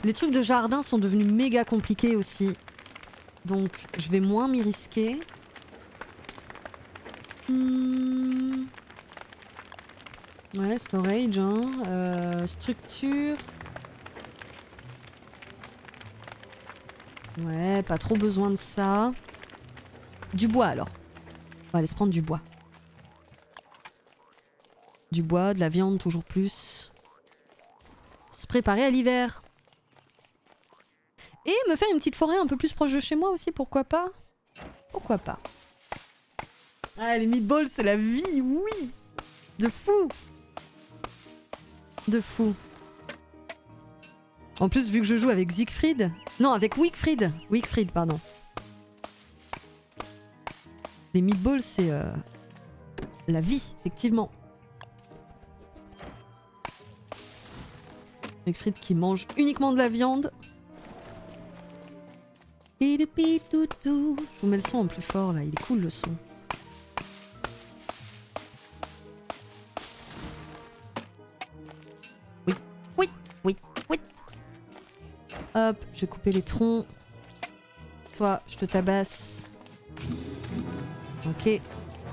Les trucs de jardin sont devenus méga compliqués aussi. Donc je vais moins m'y risquer. Ouais, storage, hein. Structure. Ouais, pas trop besoin de ça. Du bois alors. On va aller se prendre du bois. Du bois, de la viande, toujours plus. Se préparer à l'hiver. Et me faire une petite forêt un peu plus proche de chez moi aussi, pourquoi pas? Pourquoi pas? Ah, les meatballs, c'est la vie, oui! De fou! De fou. En plus, vu que je joue avec Siegfried... Non, avec Wickfried. Wickfried, pardon. Les meatballs, c'est la vie, effectivement. Wickfried qui mange uniquement de la viande. Je vous mets le son en plus fort, là. Il est cool, le son. Oui, oui, oui, oui. Hop, je vais couper les troncs. Toi, je te tabasse. Ok.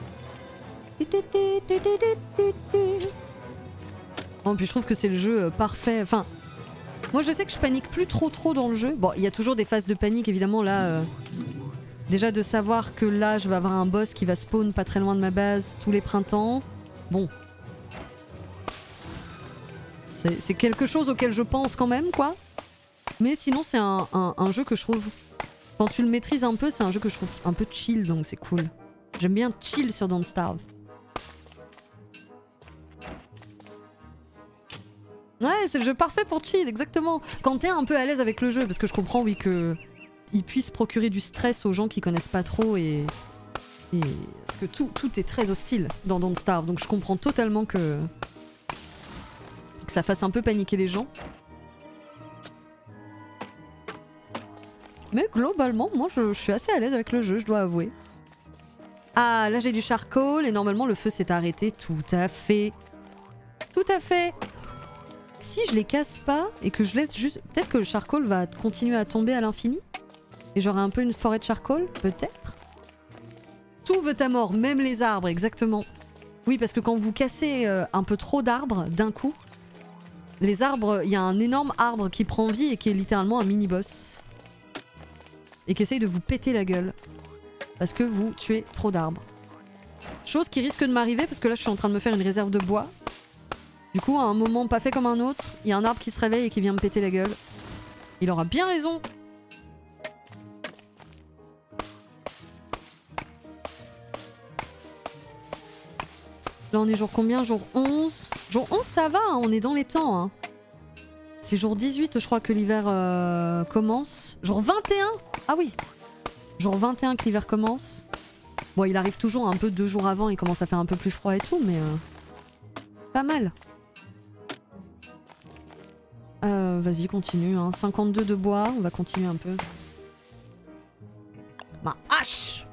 En plus, je trouve que c'est le jeu parfait. Enfin, moi, je sais que je panique plus trop dans le jeu. Bon, il y a toujours des phases de panique, évidemment. Là, déjà de savoir que là, je vais avoir un boss qui va spawn pas très loin de ma base tous les printemps. Bon. C'est quelque chose auquel je pense quand même, quoi. Mais sinon, c'est un jeu que je trouve... Quand tu le maîtrises un peu, c'est un jeu que je trouve un peu chill, donc c'est cool. J'aime bien chill sur Don't Starve. Ouais, c'est le jeu parfait pour chill, exactement. Quand t'es un peu à l'aise avec le jeu, parce que je comprends, oui, que il puisse procurer du stress aux gens qui connaissent pas trop et parce que tout est très hostile dans Don't Starve, donc je comprends totalement que ça fasse un peu paniquer les gens. Mais globalement, moi je suis assez à l'aise avec le jeu, je dois avouer. Ah, là j'ai du charcoal et normalement le feu s'est arrêté. Tout à fait. Tout à fait. Si je les casse pas et que je laisse juste... Peut-être que le charcoal va continuer à tomber à l'infini. Et j'aurai un peu une forêt de charcoal, peut-être. Tout veut à mort, même les arbres, exactement. Oui, parce que quand vous cassez un peu trop d'arbres d'un coup, les arbres, il y a un énorme arbre qui prend vie et qui est littéralement un mini-boss. Et qui essaye de vous péter la gueule. Parce que vous tuez trop d'arbres. Chose qui risque de m'arriver parce que là je suis en train de me faire une réserve de bois. Du coup, à un moment pas fait comme un autre, il y a un arbre qui se réveille et qui vient me péter la gueule. Il aura bien raison. Là on est jour combien? Jour 11. Jour 11 ça va, hein, on est dans les temps. Hein. C'est jour 18 je crois que l'hiver commence. Jour 21. Ah oui. Jour 21 que l'hiver commence. Bon il arrive toujours un peu 2 jours avant, il commence à faire un peu plus froid et tout, mais pas mal. Vas-y continue, hein. 52 de bois, on va continuer un peu. Ma hache.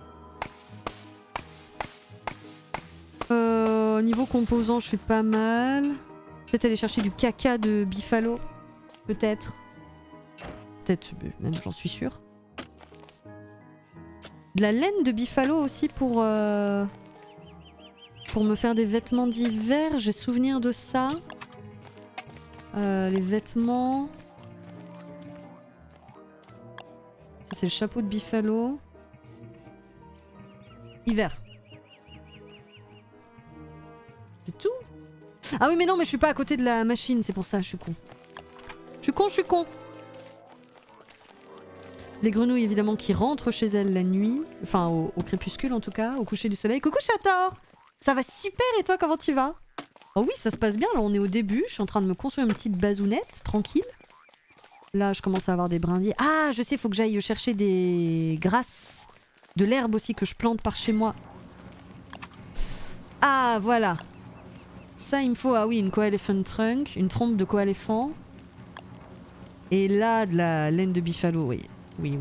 Niveau composants je suis pas mal. Peut-être aller chercher du caca de Buffalo. Peut-être. Peut-être, même j'en suis sûre. De la laine de Buffalo aussi pour me faire des vêtements d'hiver. J'ai souvenir de ça. Les vêtements... Ça c'est le chapeau de Buffalo. Hiver. C'est tout? Ah oui mais non mais je suis pas à côté de la machine, c'est pour ça, je suis con. Je suis con. Les grenouilles évidemment qui rentrent chez elles la nuit. Enfin au crépuscule en tout cas, au coucher du soleil. Coucou Chator! Ça va super et toi comment tu vas? Oh oui ça se passe bien, là on est au début. Je suis en train de me construire une petite bazounette, tranquille. Là je commence à avoir des brindilles. Ah je sais, faut que j'aille chercher des grasses. De l'herbe aussi que je plante par chez moi. Ah voilà. Ça il me faut, ah oui, une co-elephant trunk, une trompe de co-éléphant. Et là de la laine de Buffalo, oui. Oui.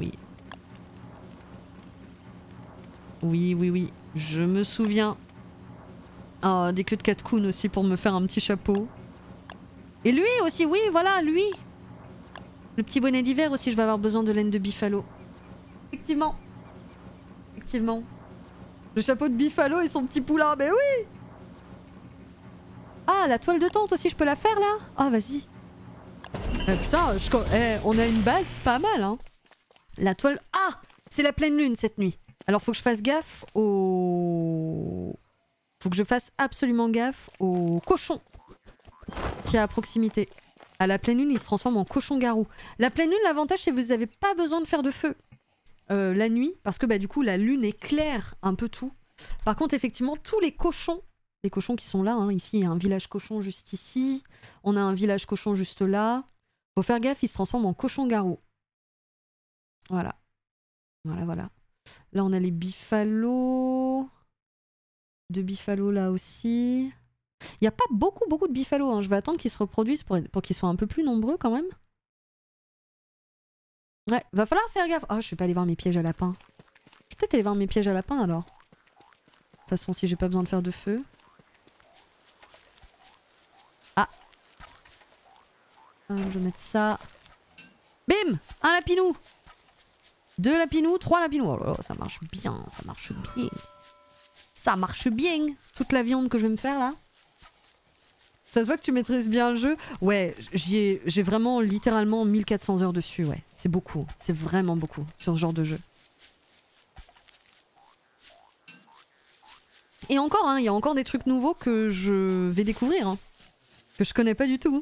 Oui, je me souviens. Oh, des queues de catcoon aussi pour me faire un petit chapeau. Et lui aussi, oui, voilà, lui. Le petit bonnet d'hiver aussi, je vais avoir besoin de laine de Buffalo. Effectivement. Effectivement. Le chapeau de Buffalo et son petit poulain, mais oui! Ah, la toile de tente aussi, je peux la faire là? Ah, vas-y. Putain, on a une base pas mal, hein. La toile... Ah! C'est la pleine lune cette nuit. Alors faut que je fasse gaffe au... Faut que je fasse absolument gaffe au cochon qui est à proximité. À la pleine lune, il se transforme en cochon-garou. La pleine lune, l'avantage, c'est que vous n'avez pas besoin de faire de feu la nuit, parce que bah, du coup, la lune éclaire un peu tout. Par contre, effectivement, tous les cochons qui sont là, hein, ici, il y a un village cochon juste ici, on a un village cochon juste là. Faut faire gaffe, il se transforme en cochon-garou. Voilà. Voilà, voilà. Là, on a les biffalos. Deux biffalos là aussi. Il n'y a pas beaucoup de biffalos. Hein. Je vais attendre qu'ils se reproduisent pour qu'ils soient un peu plus nombreux quand même. Ouais, va falloir faire gaffe. Ah, je vais pas aller voir mes pièges à lapins. Je vais peut-être aller voir mes pièges à lapins alors. De toute façon, si j'ai pas besoin de faire de feu. Ah. Je vais mettre ça. Bim! Un lapinou! 2 lapinous, 3 lapinous. Oh là là, ça marche bien, ça marche bien. Ça marche bien. Toute la viande que je vais me faire là. Ça se voit que tu maîtrises bien le jeu. Ouais, j'ai vraiment littéralement 1400 heures dessus, ouais. C'est beaucoup, c'est vraiment beaucoup sur ce genre de jeu. Et encore, hein, il y a encore des trucs nouveaux que je vais découvrir, hein, que je connais pas du tout.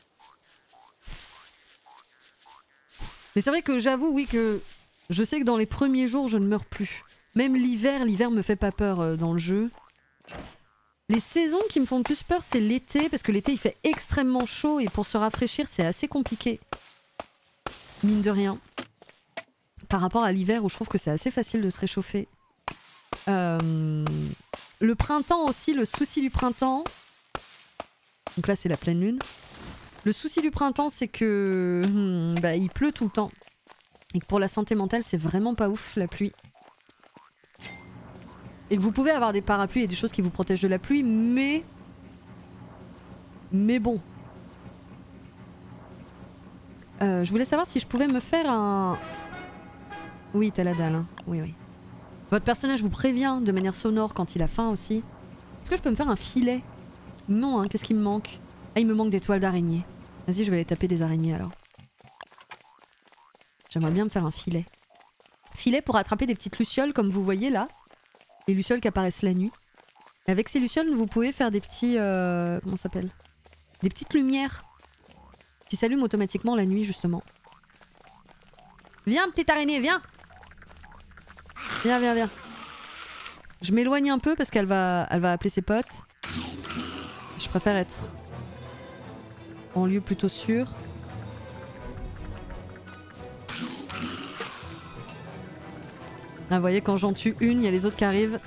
Mais c'est vrai que j'avoue, oui, que je sais que dans les premiers jours, je ne meurs plus. Même l'hiver me fait pas peur dans le jeu. Les saisons qui me font le plus peur, c'est l'été, parce que l'été il fait extrêmement chaud et pour se rafraîchir, c'est assez compliqué. Mine de rien. Par rapport à l'hiver où je trouve que c'est assez facile de se réchauffer. Le printemps aussi, le souci du printemps. Donc là, c'est la pleine lune. Le souci du printemps, c'est que bah, il pleut tout le temps. Et que pour la santé mentale, c'est vraiment pas ouf la pluie. Et que vous pouvez avoir des parapluies et des choses qui vous protègent de la pluie, mais bon. Je voulais savoir si je pouvais me faire un... Oui, t'as la dalle, hein. Oui, oui. Votre personnage vous prévient de manière sonore quand il a faim aussi. Est-ce que je peux me faire un filet? Non, hein, qu'est-ce qui me manque? Ah, il me manque des toiles d'araignée. Vas-y, je vais aller taper des araignées alors. J'aimerais bien me faire un filet. Filet pour attraper des petites lucioles comme vous voyez là. Les lucioles qui apparaissent la nuit. Et avec ces lucioles, vous pouvez faire des petits... comment ça s'appelle? Des petites lumières qui s'allument automatiquement la nuit justement. Viens, petite araignée, viens! Viens, viens, viens. Je m'éloigne un peu parce qu'elle va appeler ses potes. Je préfère être en lieu plutôt sûr. Ah, vous voyez, quand j'en tue une, il y a les autres qui arrivent.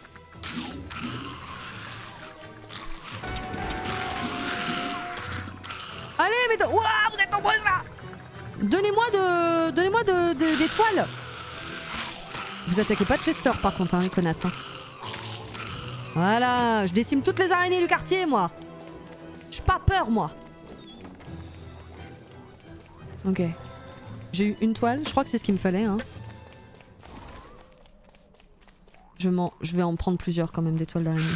Allez, mais... Ouah, vous êtes nombreuses là! Donnez-moi des toiles! Vous attaquez pas Chester par contre, hein, les connasses. Hein. Voilà, je décime toutes les araignées du quartier, moi. J'ai pas peur, moi. Ok. J'ai eu une toile, je crois que c'est ce qu'il me fallait. Hein. Je vais en prendre plusieurs quand même, des toiles d'araignée.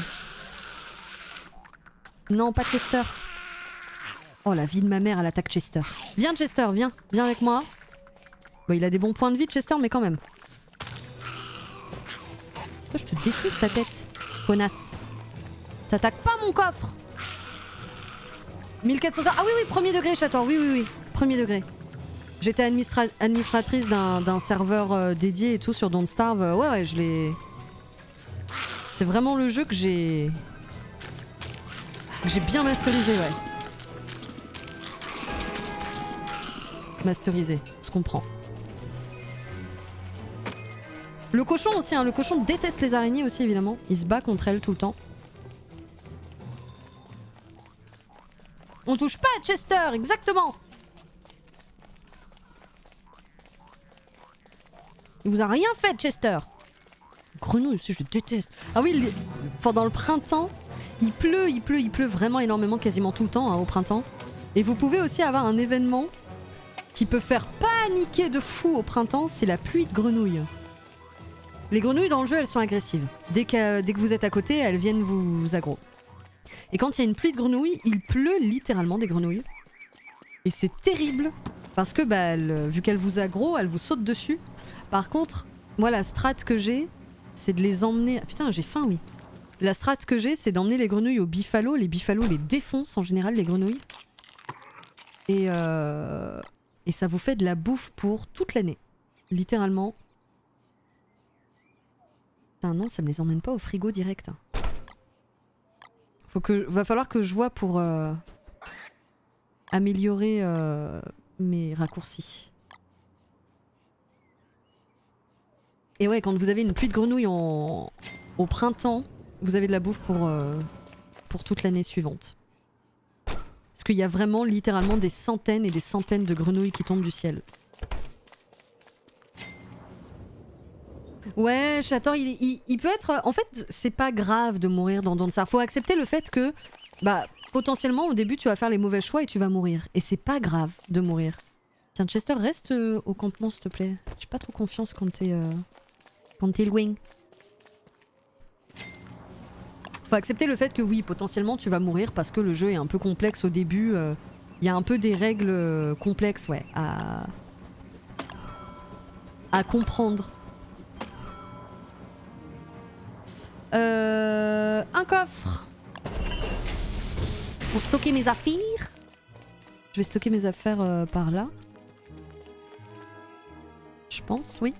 Non, pas Chester. Oh, la vie de ma mère, elle attaque Chester. Viens, Chester, viens. Viens avec moi. Bon, il a des bons points de vie, Chester, mais quand même. Oh, je te défonce ta tête, connasse. T'attaques pas mon coffre. 1400... Ah oui, oui, premier degré, Chator. Oui, oui, oui. Premier degré. J'étais administratrice d'un serveur dédié et tout sur Don't Starve. Ouais, ouais, je l'ai... C'est vraiment le jeu que j'ai bien masterisé, ouais. Masterisé, on se comprend. Le cochon aussi, hein. Le cochon déteste les araignées aussi, évidemment. Il se bat contre elles tout le temps. On touche pas à Chester, exactement. Il vous a rien fait, Chester. Grenouille aussi, je déteste. Ah oui, pendant le printemps, il pleut vraiment énormément, quasiment tout le temps, hein, au printemps. Et vous pouvez aussi avoir un événement qui peut faire paniquer de fou au printemps, c'est la pluie de grenouilles. Les grenouilles dans le jeu, elles sont agressives. Dès que vous êtes à côté, elles viennent vous aggro. Et quand il y a une pluie de grenouilles, il pleut littéralement des grenouilles. Et c'est terrible parce que bah, vu qu'elles vous aggro, elles vous sautent dessus. Par contre, moi la strat que j'ai, c'est de les emmener... Ah, putain, j'ai faim, oui. La strat que j'ai, c'est d'emmener les grenouilles au bifalo. Les bifalos les défoncent en général, les grenouilles. Et ça vous fait de la bouffe pour toute l'année. Littéralement. Putain, non, ça me les emmène pas au frigo direct. Va falloir que je vois pour améliorer mes raccourcis. Et ouais, quand vous avez une pluie de grenouilles au printemps, vous avez de la bouffe pour toute l'année suivante. Parce qu'il y a vraiment littéralement des centaines et des centaines de grenouilles qui tombent du ciel. Ouais, Chator, il peut être... En fait, c'est pas grave de mourir dans Dawn of War. Faut accepter le fait que, bah, potentiellement, au début, tu vas faire les mauvais choix et tu vas mourir. Et c'est pas grave de mourir. Tiens, Chester, reste au campement, s'il te plaît. J'ai pas trop confiance quand t'es loin. Faut accepter le fait que oui, potentiellement, tu vas mourir parce que le jeu est un peu complexe au début. Il y a un peu des règles complexes, ouais, à comprendre. Un coffre pour stocker mes affaires. Je vais stocker mes affaires par là. Je pense, oui.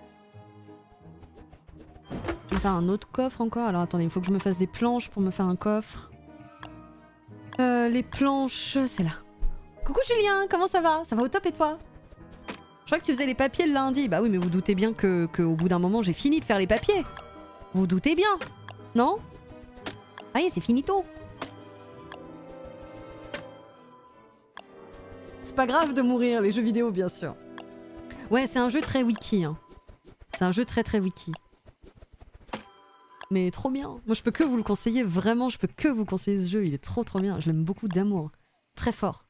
Je vais faire un autre coffre encore. Alors attendez, il faut que je me fasse des planches pour me faire un coffre. Les planches, c'est là. Coucou Julien, comment ça va? Ça va au top et toi? Je crois que tu faisais les papiers le lundi. Bah oui, mais vous doutez bien que au bout d'un moment, j'ai fini de faire les papiers. Vous doutez bien, non? Allez, c'est finito. C'est pas grave de mourir, les jeux vidéo, bien sûr. Ouais, c'est un jeu très wiki. Hein. C'est un jeu très très wiki. Mais trop bien. Moi, je peux que vous le conseiller. Vraiment, je peux que vous conseiller ce jeu. Il est trop trop bien. Je l'aime beaucoup d'amour. Très fort.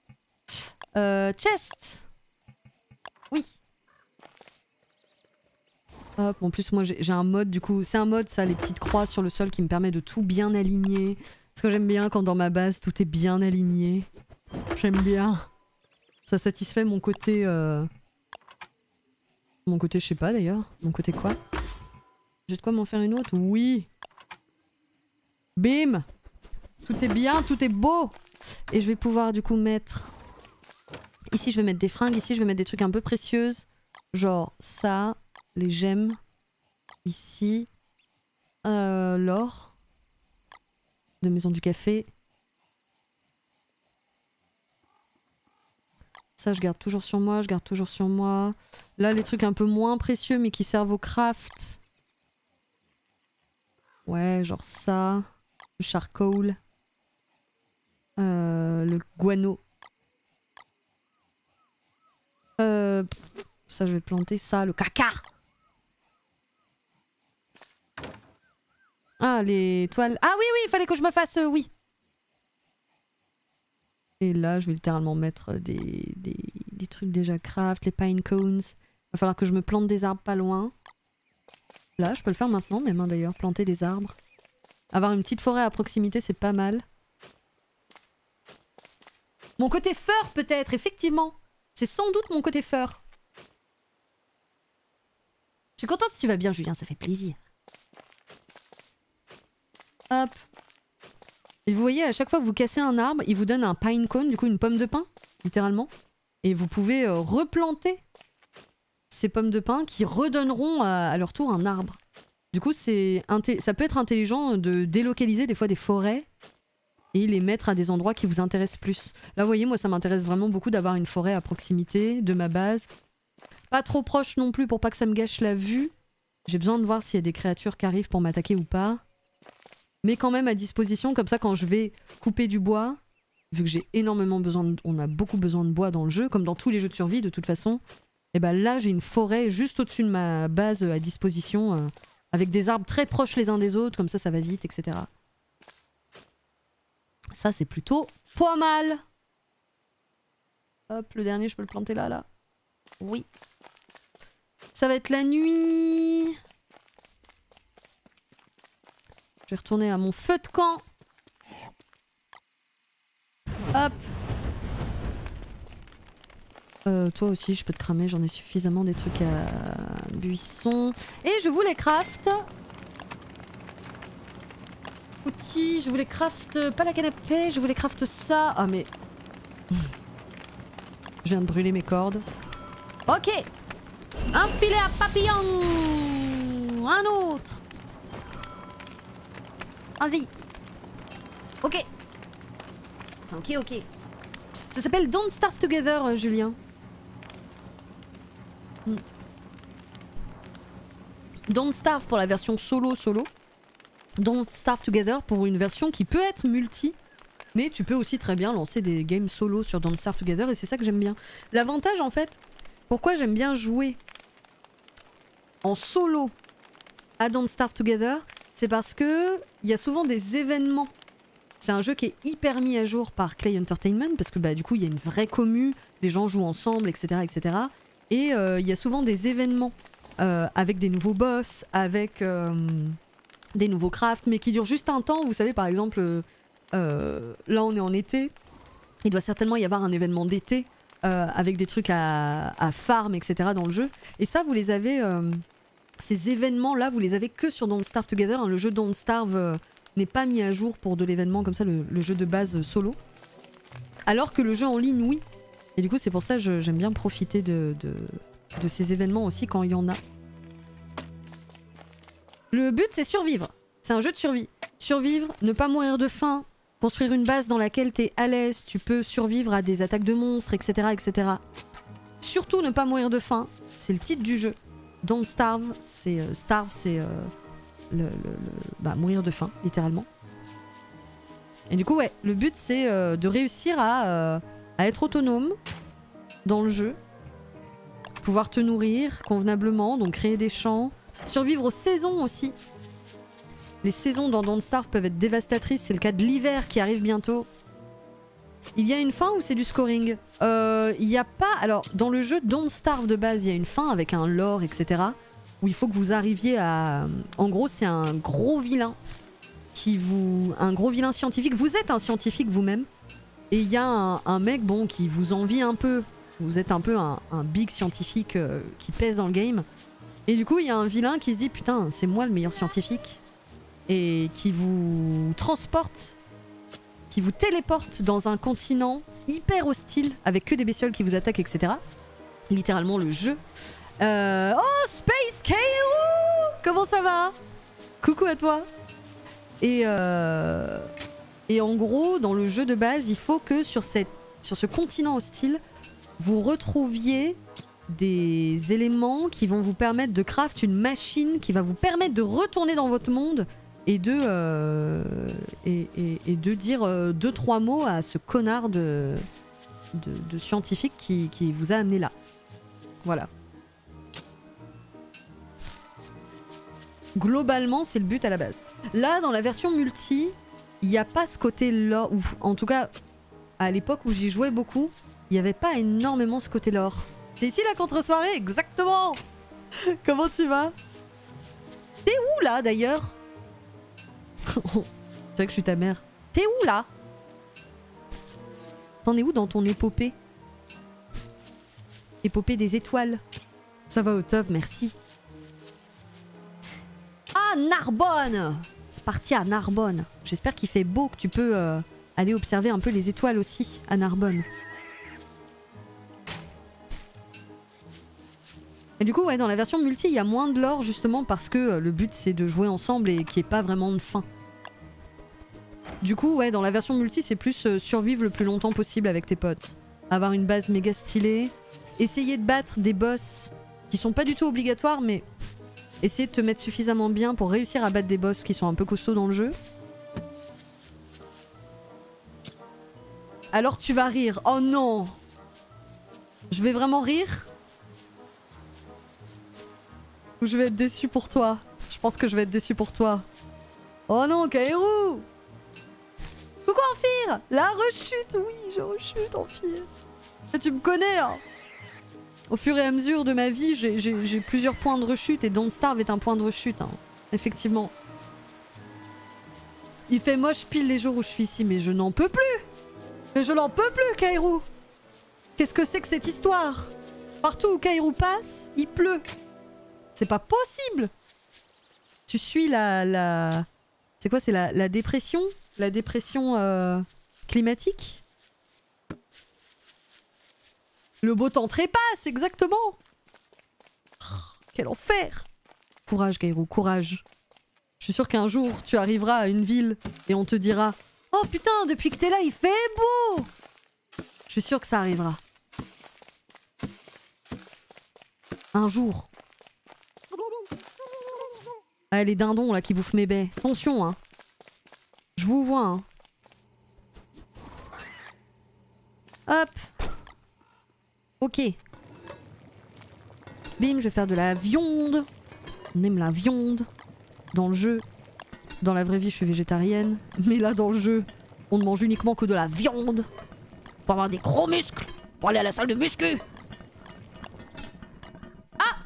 Chest. Oui. Hop, en plus moi j'ai un mode du coup, c'est un mode ça, les petites croix sur le sol qui me permet de tout bien aligner. Parce que j'aime bien quand dans ma base tout est bien aligné. J'aime bien. Ça satisfait mon côté... Mon côté je sais pas d'ailleurs. Mon côté quoi? J'ai de quoi m'en faire une autre? Oui. Bim. Tout est bien, tout est beau. Et je vais pouvoir du coup mettre... Ici je vais mettre des fringues, ici je vais mettre des trucs un peu précieuses. Genre ça... Les gemmes, ici, l'or de Maison du Café. Ça, je garde toujours sur moi, je garde toujours sur moi. Là, les trucs un peu moins précieux, mais qui servent au craft. Ouais, genre ça, le charcoal, le guano. Ça, je vais planter ça, le caca. Ah, les toiles. Ah oui, oui, il fallait que je me fasse... oui. Et là, je vais littéralement mettre des trucs déjà craft, les pine cones. Il va falloir que je me plante des arbres pas loin. Là, je peux le faire maintenant, même hein, d'ailleurs, planter des arbres. Avoir une petite forêt à proximité, c'est pas mal. Mon côté fur, peut-être, effectivement. C'est sans doute mon côté fur. Je suis contente si tu vas bien, Julien, ça fait plaisir. Hop. Et vous voyez, à chaque fois que vous cassez un arbre, il vous donne un pine cone, du coup une pomme de pin, littéralement. Et vous pouvez replanter ces pommes de pin qui redonneront à leur tour un arbre. Du coup, ça peut être intelligent de délocaliser des fois des forêts et les mettre à des endroits qui vous intéressent plus. Là, vous voyez, moi, ça m'intéresse vraiment beaucoup d'avoir une forêt à proximité de ma base. Pas trop proche non plus pour pas que ça me gâche la vue. J'ai besoin de voir s'il y a des créatures qui arrivent pour m'attaquer ou pas. Mais quand même à disposition, comme ça quand je vais couper du bois, vu que j'ai énormément besoin, on a beaucoup besoin de bois dans le jeu, comme dans tous les jeux de survie de toute façon, et ben là j'ai une forêt juste au-dessus de ma base à disposition, avec des arbres très proches les uns des autres, comme ça va vite, etc. Ça c'est plutôt pas mal. Hop, le dernier, je peux le planter là, là. Oui. Ça va être la nuit. Je vais retourner à mon feu de camp. Hop. Toi aussi, je peux te cramer, j'en ai suffisamment des trucs à buisson. Et je voulais craft. Outils, je voulais craft... Pas la canne à pêche, je voulais craft ça. Ah mais... Je viens de brûler mes cordes. Ok. Un filet à papillon. Un autre. Vas-y. Ok. Ok, ok. Ça s'appelle Don't Starve Together, Julien. Don't Starve pour la version solo. Don't Starve Together pour une version qui peut être multi. Mais tu peux aussi très bien lancer des games solo sur Don't Starve Together et c'est ça que j'aime bien. L'avantage en fait, pourquoi j'aime bien jouer en solo à Don't Starve Together, c'est parce que il y a souvent des événements. C'est un jeu qui est hyper mis à jour par Clay Entertainment parce que bah, du coup il y a une vraie commu, les gens jouent ensemble, etc. etc. Et il y a souvent des événements avec des nouveaux boss, avec des nouveaux crafts, mais qui durent juste un temps. Vous savez par exemple, là on est en été, il doit certainement y avoir un événement d'été avec des trucs à farm, etc. dans le jeu. Et ça vous les avez, ces événements là vous les avez que sur Don't Starve Together, hein. Le jeu Don't Starve n'est pas mis à jour pour de l'événement comme ça, le jeu de base solo. Alors que le jeu en ligne, oui. Et du coup, c'est pour ça que j'aime bien profiter de ces événements aussi quand il y en a. Le but, c'est survivre. C'est un jeu de survie. Survivre, ne pas mourir de faim, construire une base dans laquelle t'es à l'aise, tu peux survivre à des attaques de monstres, etc. etc. Surtout ne pas mourir de faim, c'est le titre du jeu. Don't Starve, c'est mourir de faim, littéralement. Et du coup, ouais, le but c'est de réussir à être autonome dans le jeu, pouvoir te nourrir convenablement, donc créer des champs, survivre aux saisons aussi. Les saisons dans Don't Starve peuvent être dévastatrices, c'est le cas de l'hiver qui arrive bientôt. Il y a une fin ou c'est du scoring? Il n'y a pas... Alors, dans le jeu Don't Starve de base, il y a une fin avec un lore, etc. Où il faut que vous arriviez à... En gros, c'est un gros vilain qui vous... Un gros vilain scientifique. Vous êtes un scientifique vous-même. Et il y a un mec, bon, qui vous envie un peu. Vous êtes un peu un big scientifique qui pèse dans le game. Et du coup, il y a un vilain qui se dit, putain, c'est moi le meilleur scientifique. Et qui vous transporte, qui vous téléporte dans un continent hyper hostile, avec que des bestioles qui vous attaquent, etc. Littéralement le jeu. Oh, Space KO! Comment ça va? Coucou à toi. Et en gros, dans le jeu de base, il faut que sur ce continent hostile, vous retrouviez des éléments qui vont vous permettre de craft une machine qui va vous permettre de retourner dans votre monde et de dire 2-3 mots à ce connard de scientifique qui vous a amené là. Voilà. Globalement, c'est le but à la base. Là, dans la version multi, il n'y a pas ce côté-là, ou en tout cas, à l'époque où j'y jouais beaucoup, il n'y avait pas énormément ce côté lore. C'est ici la contre-soirée, exactement. Comment tu vas? T'es où là d'ailleurs? C'est vrai que je suis ta mère. T'es où là? T'en es où dans ton épopée? Épopée des étoiles. Ça va au top, merci. Ah, Narbonne! C'est parti à Narbonne. J'espère qu'il fait beau, que tu peux aller observer un peu les étoiles aussi à Narbonne. Et du coup, ouais, dans la version multi, il y a moins de lore justement parce que le but c'est de jouer ensemble et qu'il n'y ait pas vraiment de fin. Du coup, ouais, dans la version multi, c'est plus survivre le plus longtemps possible avec tes potes. Avoir une base méga stylée. Essayer de battre des boss qui sont pas du tout obligatoires, mais essayer de te mettre suffisamment bien pour réussir à battre des boss qui sont un peu costauds dans le jeu. Alors tu vas rire. Oh non! Je vais vraiment rire? Ou je vais être déçu pour toi? Je pense que je vais être déçu pour toi. Oh non, Kaeru! Coucou Amphir! La rechute, oui, je rechute Amphir. Et tu me connais, hein. Au fur et à mesure de ma vie, j'ai plusieurs points de rechute et Don't Starve est un point de rechute, hein. Effectivement. Il fait moche pile les jours où je suis ici, mais je n'en peux plus. Mais je n'en peux plus, Kaeru. Qu'est-ce que c'est que cette histoire? Partout où Kaeru passe, il pleut. C'est pas possible. Tu suis la... C'est quoi? C'est la dépression? La dépression climatique? Le beau temps trépasse, exactement. Oh, quel enfer. Courage, Kaeru, courage. Je suis sûre qu'un jour, tu arriveras à une ville et on te dira « Oh putain, depuis que t'es là, il fait beau !» Je suis sûre que ça arrivera. Un jour. Ah, les dindons là qui bouffent mes baies. Attention, hein. Je vous vois, hein. Hop. Ok. Bim, je vais faire de la viande. On aime la viande. Dans le jeu. Dans la vraie vie, je suis végétarienne. Mais là, dans le jeu, on ne mange uniquement que de la viande. Pour avoir des gros muscles. Pour aller à la salle de muscu. Ah!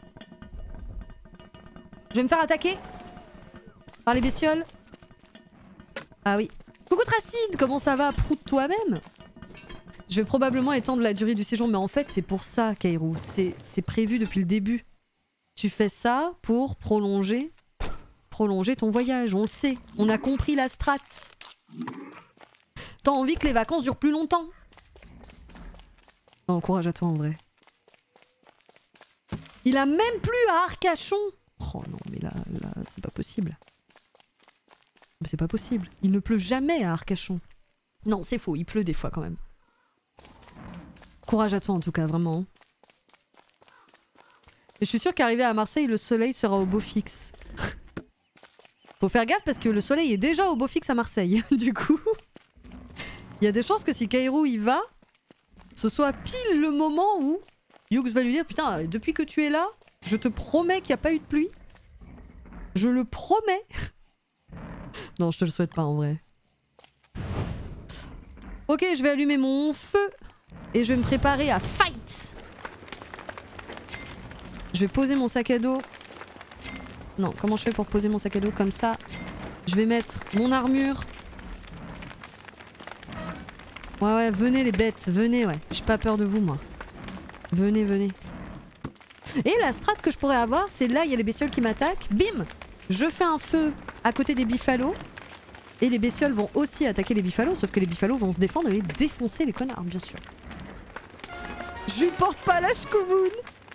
Je vais me faire attaquer. Par les bestioles. Ah oui. Coucou Tracide, comment ça va? Prout toi-même. Je vais probablement étendre la durée du séjour, mais en fait, c'est pour ça, Kaeru. C'est prévu depuis le début. Tu fais ça pour prolonger ton voyage, on le sait. On a compris la strat. T'as envie que les vacances durent plus longtemps. Oh, courage à toi en vrai. Il a même plu à Arcachon. Oh non, mais là c'est pas possible. C'est pas possible. Il ne pleut jamais à Arcachon. Non, c'est faux, il pleut des fois quand même. Courage à toi en tout cas, vraiment. Et je suis sûre qu'arrivé à Marseille, le soleil sera au beau fixe. Faut faire gaffe parce que le soleil est déjà au beau fixe à Marseille. Du coup, il y a des chances que si Kaeru y va, ce soit pile le moment où Yux va lui dire putain, depuis que tu es là, je te promets qu'il n'y a pas eu de pluie. Je le promets. Non, je te le souhaite pas en vrai. Ok, je vais allumer mon feu et je vais me préparer à fight. Je vais poser mon sac à dos. Non, comment je fais pour poser mon sac à dos comme ça? Je vais mettre mon armure. Ouais, venez les bêtes, venez, ouais. J'ai pas peur de vous, moi. Venez, venez. Et la strat que je pourrais avoir, c'est là, il y a les bestioles qui m'attaquent. Bim! Je fais un feu à côté des biffalos. Et les bestioles vont aussi attaquer les biffalos, sauf que les biffalos vont se défendre et défoncer les connards, bien sûr. Je lui porte pas la ch'koumoun.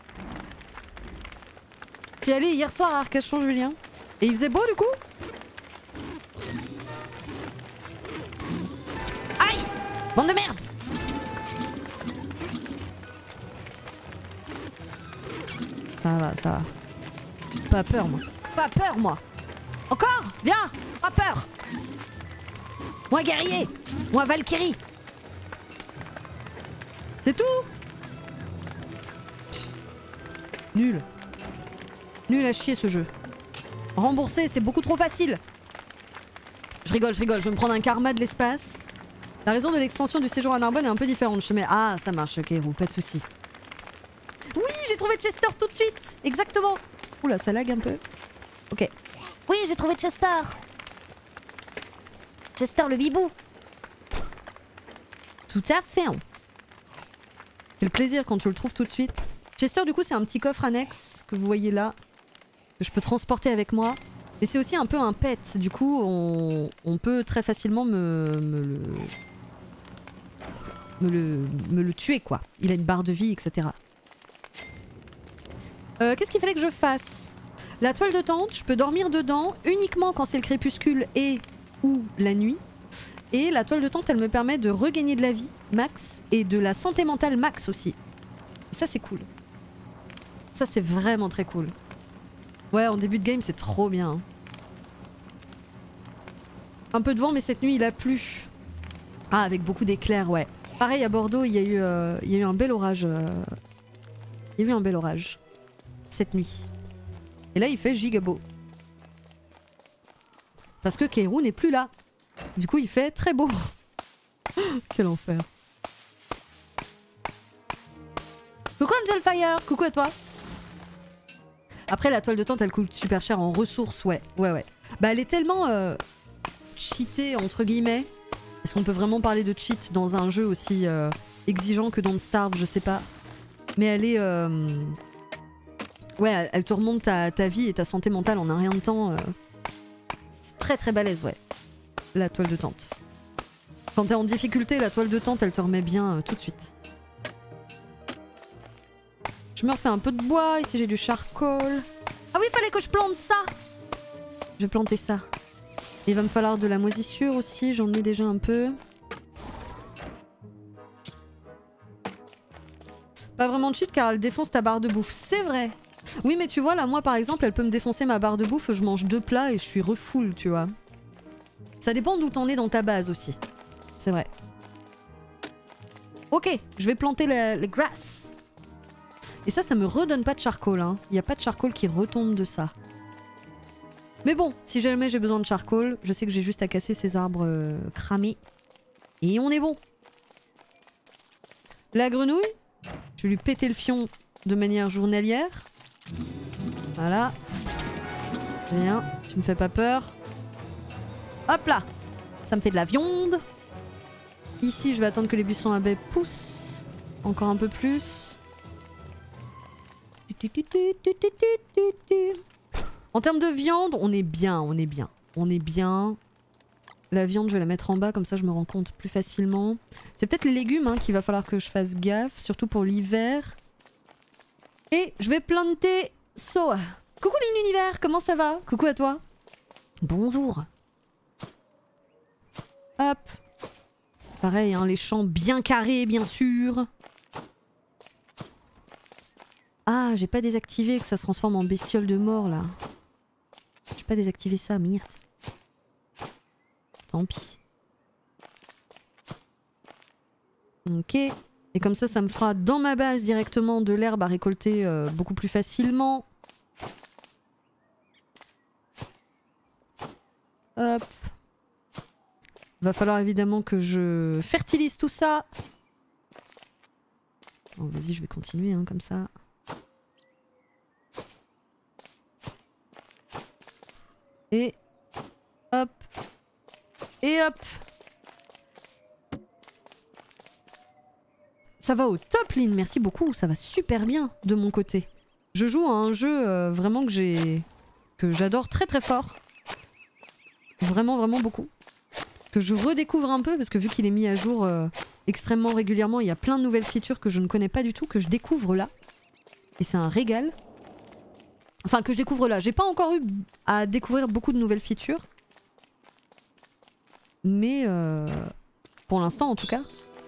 T'y allé hier soir à Arcachon, Julien? Et il faisait beau du coup? Aïe! Bande de merde! Ça va, ça va. Pas peur, moi. Pas peur, moi! Encore? Viens! Pas peur! Moi guerrier! Moi Valkyrie! C'est tout? Nul. Nul à chier ce jeu. Rembourser, c'est beaucoup trop facile. Je rigole, je vais me prendre un karma de l'espace. La raison de l'extension du séjour à Narbonne est un peu différente. Je mets... Ah, ça marche, ok, vous, pas de soucis. Oui, j'ai trouvé Chester tout de suite. Exactement. Oula, ça lag un peu. Ok. Oui, j'ai trouvé Chester. Chester le bibou. Tout à fait. Quel plaisir quand tu le trouves tout de suite. Chester, du coup, c'est un petit coffre annexe que vous voyez là. Que je peux transporter avec moi. Et c'est aussi un peu un pet. Du coup, on peut très facilement me le tuer, quoi. Il a une barre de vie, etc. Qu'est-ce qu'il fallait que je fasse? La toile de tente, je peux dormir dedans uniquement quand c'est le crépuscule et ou la nuit. Et la toile de tente, elle me permet de regagner de la vie max et de la santé mentale max aussi. Et ça, c'est cool. Ça, c'est vraiment très cool. Ouais, en début de game, c'est trop bien. Hein. Un peu de vent, mais cette nuit, il a plu. Ah, avec beaucoup d'éclairs, ouais. Pareil, à Bordeaux, il y a eu un bel orage. Il y a eu un bel orage. Cette nuit. Et là, il fait giga beau. Parce que Kaeru n'est plus là. Du coup, il fait très beau. Quel enfer. Coucou Angel Fire, coucou à toi. Après la toile de tente elle coûte super cher en ressources, ouais. Bah elle est tellement cheatée entre guillemets. Est-ce qu'on peut vraiment parler de cheat dans un jeu aussi exigeant que Don't Starve, je sais pas. Mais elle est... ouais, elle te remonte ta vie et ta santé mentale en un rien de temps. C'est très très balèze, ouais. La toile de tente. Quand t'es en difficulté, la toile de tente, elle te remet bien tout de suite. Je me refais un peu de bois. Ici, j'ai du charcoal. Ah oui, il fallait que je plante ça. Je vais planter ça. Il va me falloir de la moisissure aussi. J'en ai déjà un peu. Pas vraiment de cheat car elle défonce ta barre de bouffe. C'est vrai. Oui, mais tu vois, là, moi, par exemple, elle peut me défoncer ma barre de bouffe. Je mange 2 plats et je suis refoule, tu vois. Ça dépend d'où t'en es dans ta base aussi. C'est vrai. Ok, je vais planter les grass. Et ça me redonne pas de charcoal. Hein. Il n'y a pas de charcoal qui retombe de ça. Mais bon, si jamais j'ai besoin de charcoal, je sais que j'ai juste à casser ces arbres cramés. Et on est bon. La grenouille, je vais lui péter le fion de manière journalière. Voilà. Bien, tu me fais pas peur. Hop là. Ça me fait de la viande. Ici, je vais attendre que les buissons à baies poussent. Encore un peu plus. En termes de viande, on est bien, on est bien. On est bien. La viande, je vais la mettre en bas, comme ça je me rends compte plus facilement. C'est peut-être les légumes hein, qu'il va falloir que je fasse gaffe, surtout pour l'hiver. Et je vais planter Soa. Coucou l'univers, comment ça va? Coucou à toi. Bonjour. Hop. Pareil, hein, les champs bien carrés, bien sûr. Ah, j'ai pas désactivé que ça se transforme en bestiole de mort, là. J'ai pas désactivé ça, merde. Tant pis. Ok. Et comme ça me fera dans ma base directement de l'herbe à récolter beaucoup plus facilement. Hop. Va falloir évidemment que je fertilise tout ça. Bon, vas-y, je vais continuer hein, comme ça. Et hop. Et hop. Ça va au top, Lynn, merci beaucoup. Ça va super bien de mon côté. Je joue à un jeu vraiment que j'adore très très fort. Vraiment, vraiment beaucoup. Que je redécouvre un peu parce que vu qu'il est mis à jour extrêmement régulièrement, il y a plein de nouvelles features que je ne connais pas du tout, que je découvre là. Et c'est un régal. Enfin, que je découvre là. J'ai pas encore eu à découvrir beaucoup de nouvelles features. Mais pour l'instant en tout cas.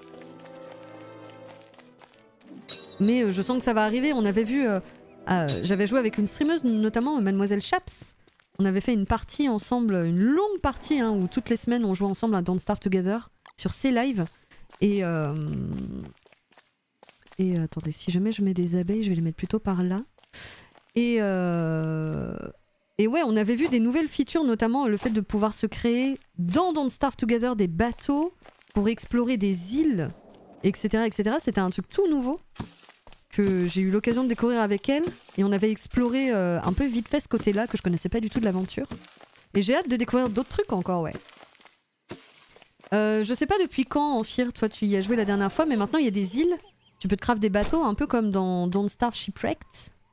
Mais je sens que ça va arriver. On avait vu... j'avais joué avec une streameuse, notamment Mademoiselle Chaps. On avait fait une partie ensemble, une longue partie, hein, où toutes les semaines on jouait ensemble à Don't Starve Together sur ses lives. Et attendez, si jamais je mets des abeilles, je vais les mettre plutôt par là. Et ouais, on avait vu des nouvelles features, notamment le fait de pouvoir se créer dans Don't Starve Together des bateaux pour explorer des îles, etc. etc. C'était un truc tout nouveau que j'ai eu l'occasion de découvrir avec elle. Et on avait exploré un peu vite fait ce côté-là que je connaissais pas du tout de l'aventure. Et j'ai hâte de découvrir d'autres trucs encore, ouais. Je sais pas depuis quand, Amphir, toi tu y as joué la dernière fois, mais maintenant il y a des îles. Tu peux te craft des bateaux, un peu comme dans Don't Starve Shipwrecked.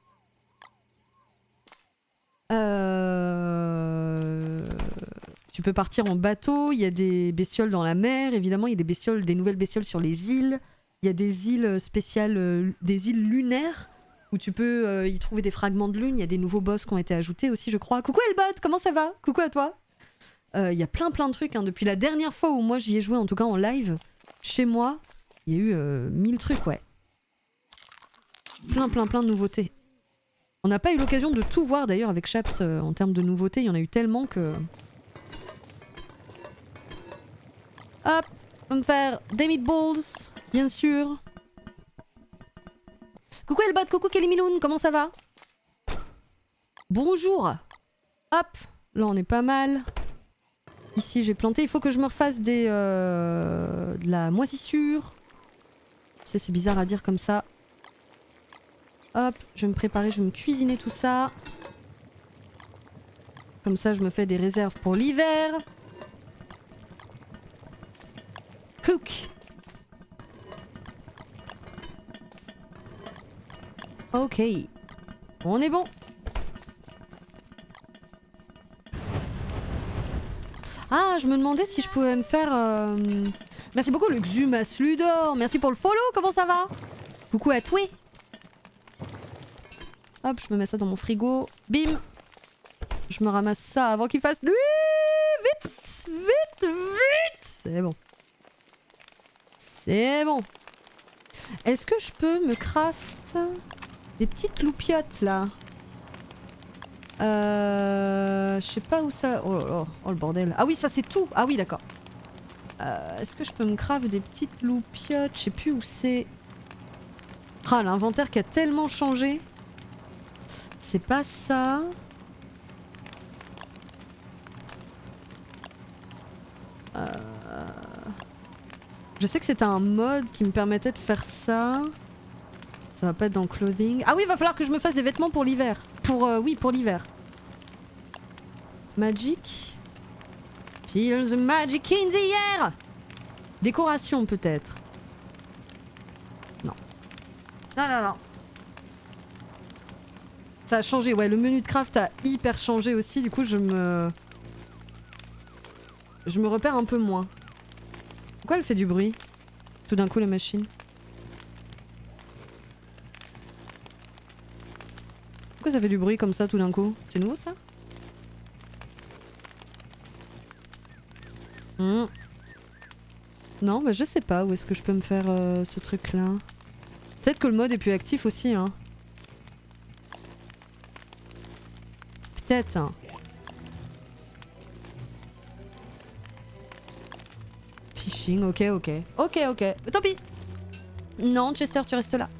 Tu peux partir en bateau, il y a des bestioles dans la mer, évidemment il y a des bestioles, des nouvelles bestioles sur les îles. Il y a des îles spéciales, des îles lunaires, où tu peux y trouver des fragments de lune. Il y a des nouveaux boss qui ont été ajoutés aussi, je crois. Coucou Elbot, comment ça va? Coucou à toi. Il y a plein de trucs. Hein. Depuis la dernière fois où moi j'y ai joué, en tout cas en live, chez moi, il y a eu 1000 trucs, ouais. Plein de nouveautés. On n'a pas eu l'occasion de tout voir d'ailleurs avec Chaps en termes de nouveautés. Il y en a eu tellement que... Hop, on va me faire des meatballs. Bien sûr. Coucou Elbot, coucou Kelly Miloun, comment ça va? Bonjour. Hop, là on est pas mal. Ici j'ai planté, il faut que je me refasse de la moisissure. Je sais, c'est bizarre à dire comme ça. Hop, je vais me préparer, je vais me cuisiner tout ça. Comme ça, je me fais des réserves pour l'hiver. Cook. Ok. On est bon. Ah, je me demandais si je pouvais me faire... Merci beaucoup le Xumas Ludor. Merci pour le follow, comment ça va? Coucou à toi. Hop, je me mets ça dans mon frigo. Bim. Je me ramasse ça avant qu'il fasse nuit. Vite, vite, vite. C'est bon. C'est bon. Est-ce que je peux me craft des petites loupiottes là? Je sais pas où ça... Oh là là, oh le bordel. Ah oui, ça c'est tout. Ah oui, d'accord. Est-ce que je peux me craft des petites loupiottes? Je sais plus où c'est. Ah, l'inventaire qui a tellement changé. C'est pas ça. Je sais que c'était un mode qui me permettait de faire ça. Ça va pas être dans clothing. Ah oui, il va falloir que je me fasse des vêtements pour l'hiver. Oui, pour l'hiver. Magic. Feel the magic in the air. Décoration peut-être. Non. Non, non, non. Ça a changé, ouais, le menu de craft a hyper changé aussi, du coup je me repère un peu moins. Pourquoi elle fait du bruit? Tout d'un coup la machine. Pourquoi ça fait du bruit comme ça tout d'un coup? C'est nouveau ça? Non, bah je sais pas où est-ce que je peux me faire ce truc là. Peut-être que le mode est plus actif aussi, hein. Peut-être. Hein. Fishing, ok, ok. Ok, ok. Tant pis. Non, Chester, tu restes là.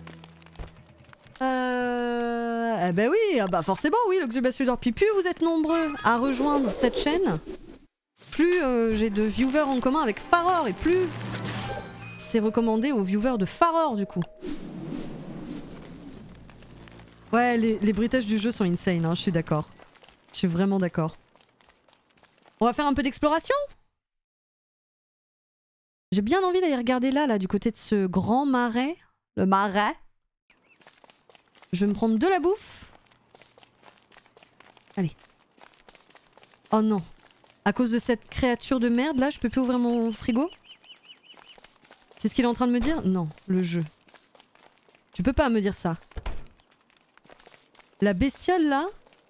Eh ben oui, ah bah forcément oui, le Xumas Ludor. Puis plus vous êtes nombreux à rejoindre cette chaîne, plus j'ai de viewers en commun avec Faror et plus c'est recommandé aux viewers de Faror du coup. Ouais, les bruitages du jeu sont insane, hein, je suis d'accord. Je suis vraiment d'accord. On va faire un peu d'exploration? J'ai bien envie d'aller regarder là, du côté de ce grand marais. Le marais. Je vais me prendre de la bouffe. Allez. Oh non. À cause de cette créature de merde là, je peux plus ouvrir mon frigo? C'est ce qu'il est en train de me dire? Non, le jeu. Tu peux pas me dire ça. La bestiole là?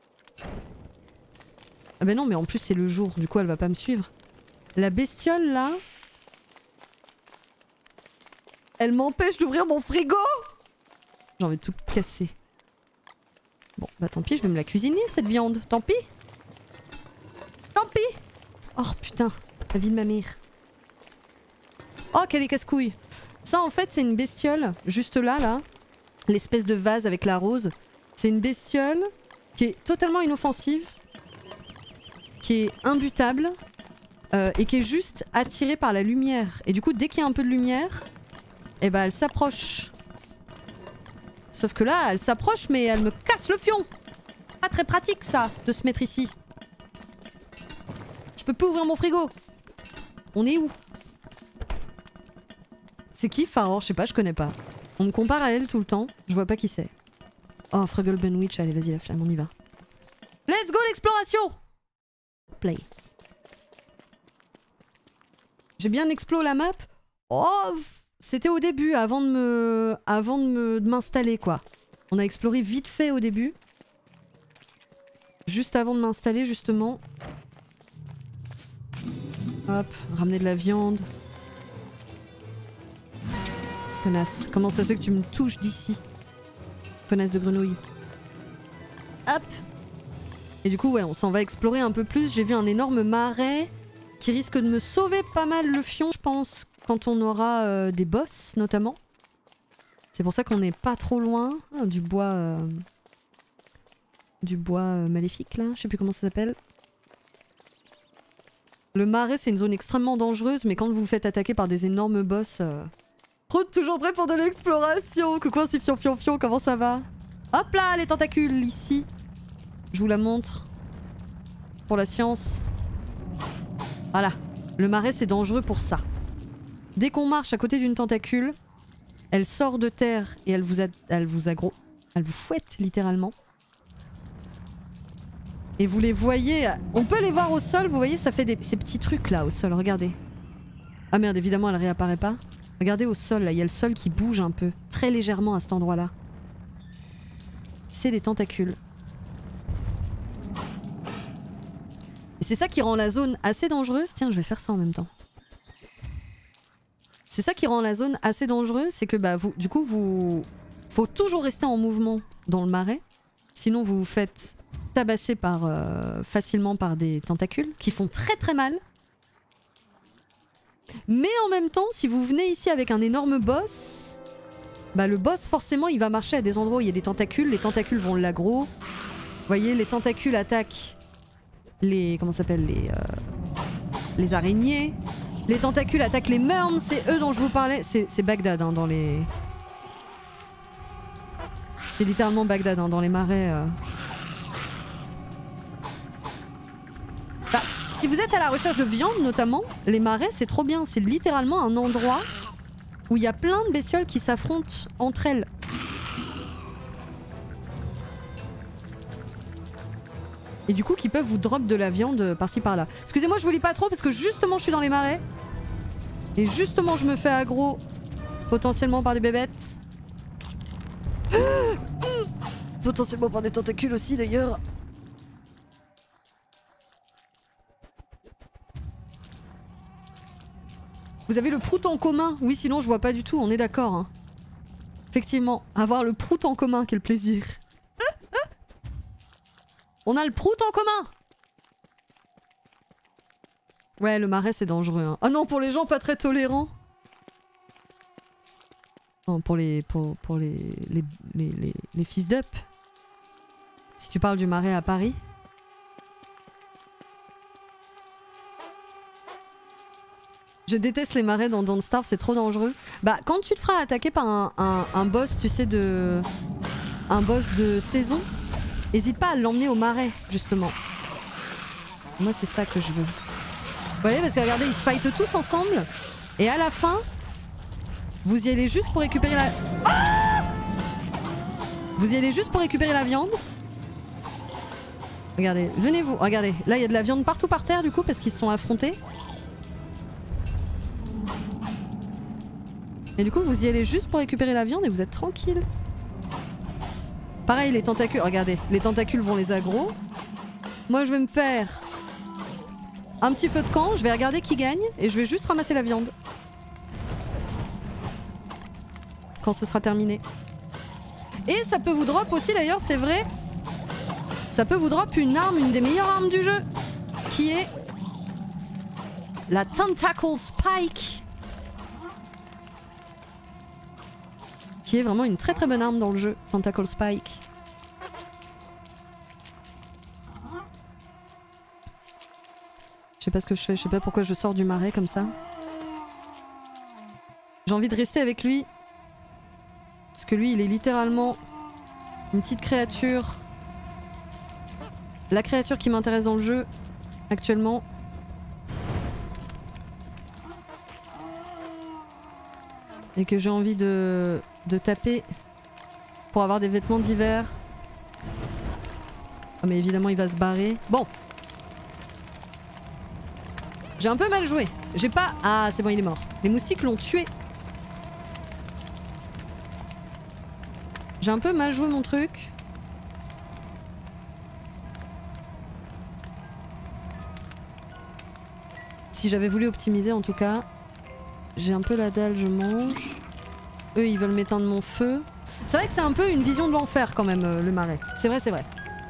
Ah bah non, mais en plus c'est le jour, du coup elle va pas me suivre. La bestiole là... Elle m'empêche d'ouvrir mon frigo! J'ai envie de tout casser. Bon, bah tant pis, je vais me la cuisiner cette viande. Tant pis. Tant pis. Oh putain, la vie de ma mère. Oh, quelle est casse-couille. Ça en fait c'est une bestiole, juste là. L'espèce de vase avec la rose. C'est une bestiole qui est totalement inoffensive. Qui est imbutable. Et qui est juste attirée par la lumière. Et du coup, dès qu'il y a un peu de lumière, et bah elle s'approche. Sauf que là, elle s'approche mais elle me casse le fion. Pas très pratique ça, de se mettre ici. Je peux plus ouvrir mon frigo. On est où? C'est qui Faror? Je sais pas, je connais pas. On me compare à elle tout le temps, je vois pas qui c'est. Oh, Fruggle Benwitch, allez vas-y la flamme, on y va. Let's go l'exploration! Play. J'ai bien exploré la map. Oh, c'était au début, avant de m'installer quoi. On a exploré vite fait au début. Juste avant de m'installer justement. Hop, ramener de la viande. Connasse, comment ça se fait que tu me touches d'ici? Connasse de grenouille. Hop. Et du coup ouais, on s'en va explorer un peu plus. J'ai vu un énorme marais qui risque de me sauver pas mal le fion, je pense, quand on aura des boss notamment. C'est pour ça qu'on n'est pas trop loin. Ah, du bois maléfique là, je sais plus comment ça s'appelle. Le marais c'est une zone extrêmement dangereuse, mais quand vous vous faites attaquer par des énormes boss... Toujours prêt pour de l'exploration. Coucou ainsi fion, comment ça va? Hop là, les tentacules, ici. Je vous la montre. Pour la science. Voilà. Le marais, c'est dangereux pour ça. Dès qu'on marche à côté d'une tentacule, elle sort de terre et elle vous fouette littéralement. Et vous les voyez, on peut les voir au sol, vous voyez, ça fait ces petits trucs là au sol, regardez. Ah merde, évidemment elle réapparaît pas. Regardez au sol là, il y a le sol qui bouge un peu, très légèrement à cet endroit là. C'est des tentacules. Et c'est ça qui rend la zone assez dangereuse. Tiens, je vais faire ça en même temps. C'est ça qui rend la zone assez dangereuse, c'est que bah du coup faut toujours rester en mouvement dans le marais, sinon vous vous faites tabasser facilement par des tentacules qui font très très mal. Mais en même temps, si vous venez ici avec un énorme boss, bah le boss forcément il va marcher à des endroits où il y a des tentacules, les tentacules vont l'aggro. Vous voyez, les tentacules attaquent les... comment ça s'appelle, les araignées. Les tentacules attaquent les merms, c'est eux dont je vous parlais. C'est Bagdad hein, dans les... C'est littéralement Bagdad hein, dans les marais. Bah, si vous êtes à la recherche de viande notamment, les marais c'est trop bien. C'est littéralement un endroit où il y a plein de bestioles qui s'affrontent entre elles. Et du coup qui peuvent vous drop de la viande par-ci par-là. Excusez-moi, je vous lis pas trop parce que justement je suis dans les marais. Et justement je me fais aggro potentiellement par des bébêtes. Potentiellement par des tentacules aussi d'ailleurs. Vous avez le prout en commun? Oui, sinon je vois pas du tout, on est d'accord. Hein. Effectivement, avoir le prout en commun, quel plaisir. On a le prout en commun. Ouais, le marais c'est dangereux. Hein. Oh non, pour les gens pas très tolérants. Non, pour les fils d'up. Si tu parles du marais à Paris. Je déteste les marais dans Don't Starve, c'est trop dangereux. Bah, quand tu te feras attaquer par un boss, tu sais, un boss de saison, n'hésite pas à l'emmener au marais, justement. Moi, c'est ça que je veux. Vous voyez, parce que regardez, ils se fightent tous ensemble. Et à la fin, vous y allez juste pour récupérer la... Ah! Vous y allez juste pour récupérer la viande. Regardez, venez-vous. Regardez, là, il y a de la viande partout par terre, du coup, parce qu'ils se sont affrontés. Et du coup, vous y allez juste pour récupérer la viande et vous êtes tranquille. Pareil, les tentacules, regardez, les tentacules vont les aggro. Moi, je vais me faire un petit feu de camp, je vais regarder qui gagne et je vais juste ramasser la viande. Quand ce sera terminé. Et ça peut vous drop aussi d'ailleurs, c'est vrai. Ça peut vous drop une arme, une des meilleures armes du jeu, qui est la Tentacle Spike. Qui est vraiment une très très bonne arme dans le jeu, Tentacle Spike. Je sais pas ce que je fais, je sais pas pourquoi je sors du marais comme ça. J'ai envie de rester avec lui. Parce que lui il est littéralement une petite créature. La créature qui m'intéresse dans le jeu actuellement. Et que j'ai envie de taper pour avoir des vêtements d'hiver. Oh mais évidemment il va se barrer. Bon. J'ai un peu mal joué. J'ai pas... Ah c'est bon, il est mort. Les moustiques l'ont tué. J'ai un peu mal joué mon truc. Si j'avais voulu optimiser en tout cas. J'ai un peu la dalle, je mange. Eux ils veulent m'éteindre mon feu. C'est vrai que c'est un peu une vision de l'enfer quand même le marais. C'est vrai, c'est vrai.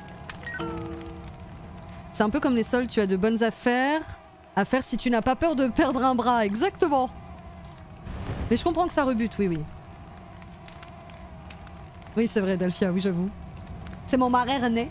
C'est un peu comme les sols, tu as de bonnes affaires à faire si tu n'as pas peur de perdre un bras, exactement. Mais je comprends que ça rebute, oui oui. Oui c'est vrai Delphia, oui j'avoue. C'est mon marais René.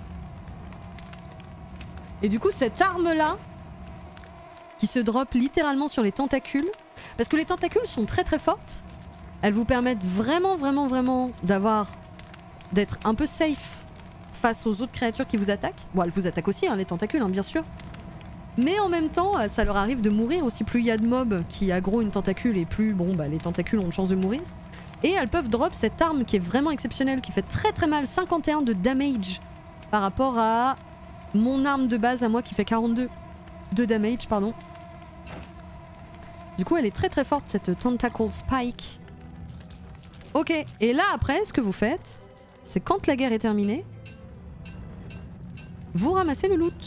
Et du coup cette arme là qui se drop littéralement sur les tentacules. Parce que les tentacules sont très très fortes. Elles vous permettent vraiment vraiment vraiment d'avoir d'être un peu safe face aux autres créatures qui vous attaquent. Bon, elles vous attaquent aussi, hein, les tentacules, hein, bien sûr. Mais en même temps, ça leur arrive de mourir aussi. Plus il y a de mobs qui aggro une tentacule et plus bon, bah, les tentacules ont de chance de mourir. Et elles peuvent drop cette arme qui est vraiment exceptionnelle, qui fait très très mal, 51 de damage par rapport à mon arme de base à moi qui fait 42 de damage, pardon. Du coup, elle est très très forte cette Tentacle Spike. Ok, et là après, ce que vous faites, c'est quand la guerre est terminée, vous ramassez le loot.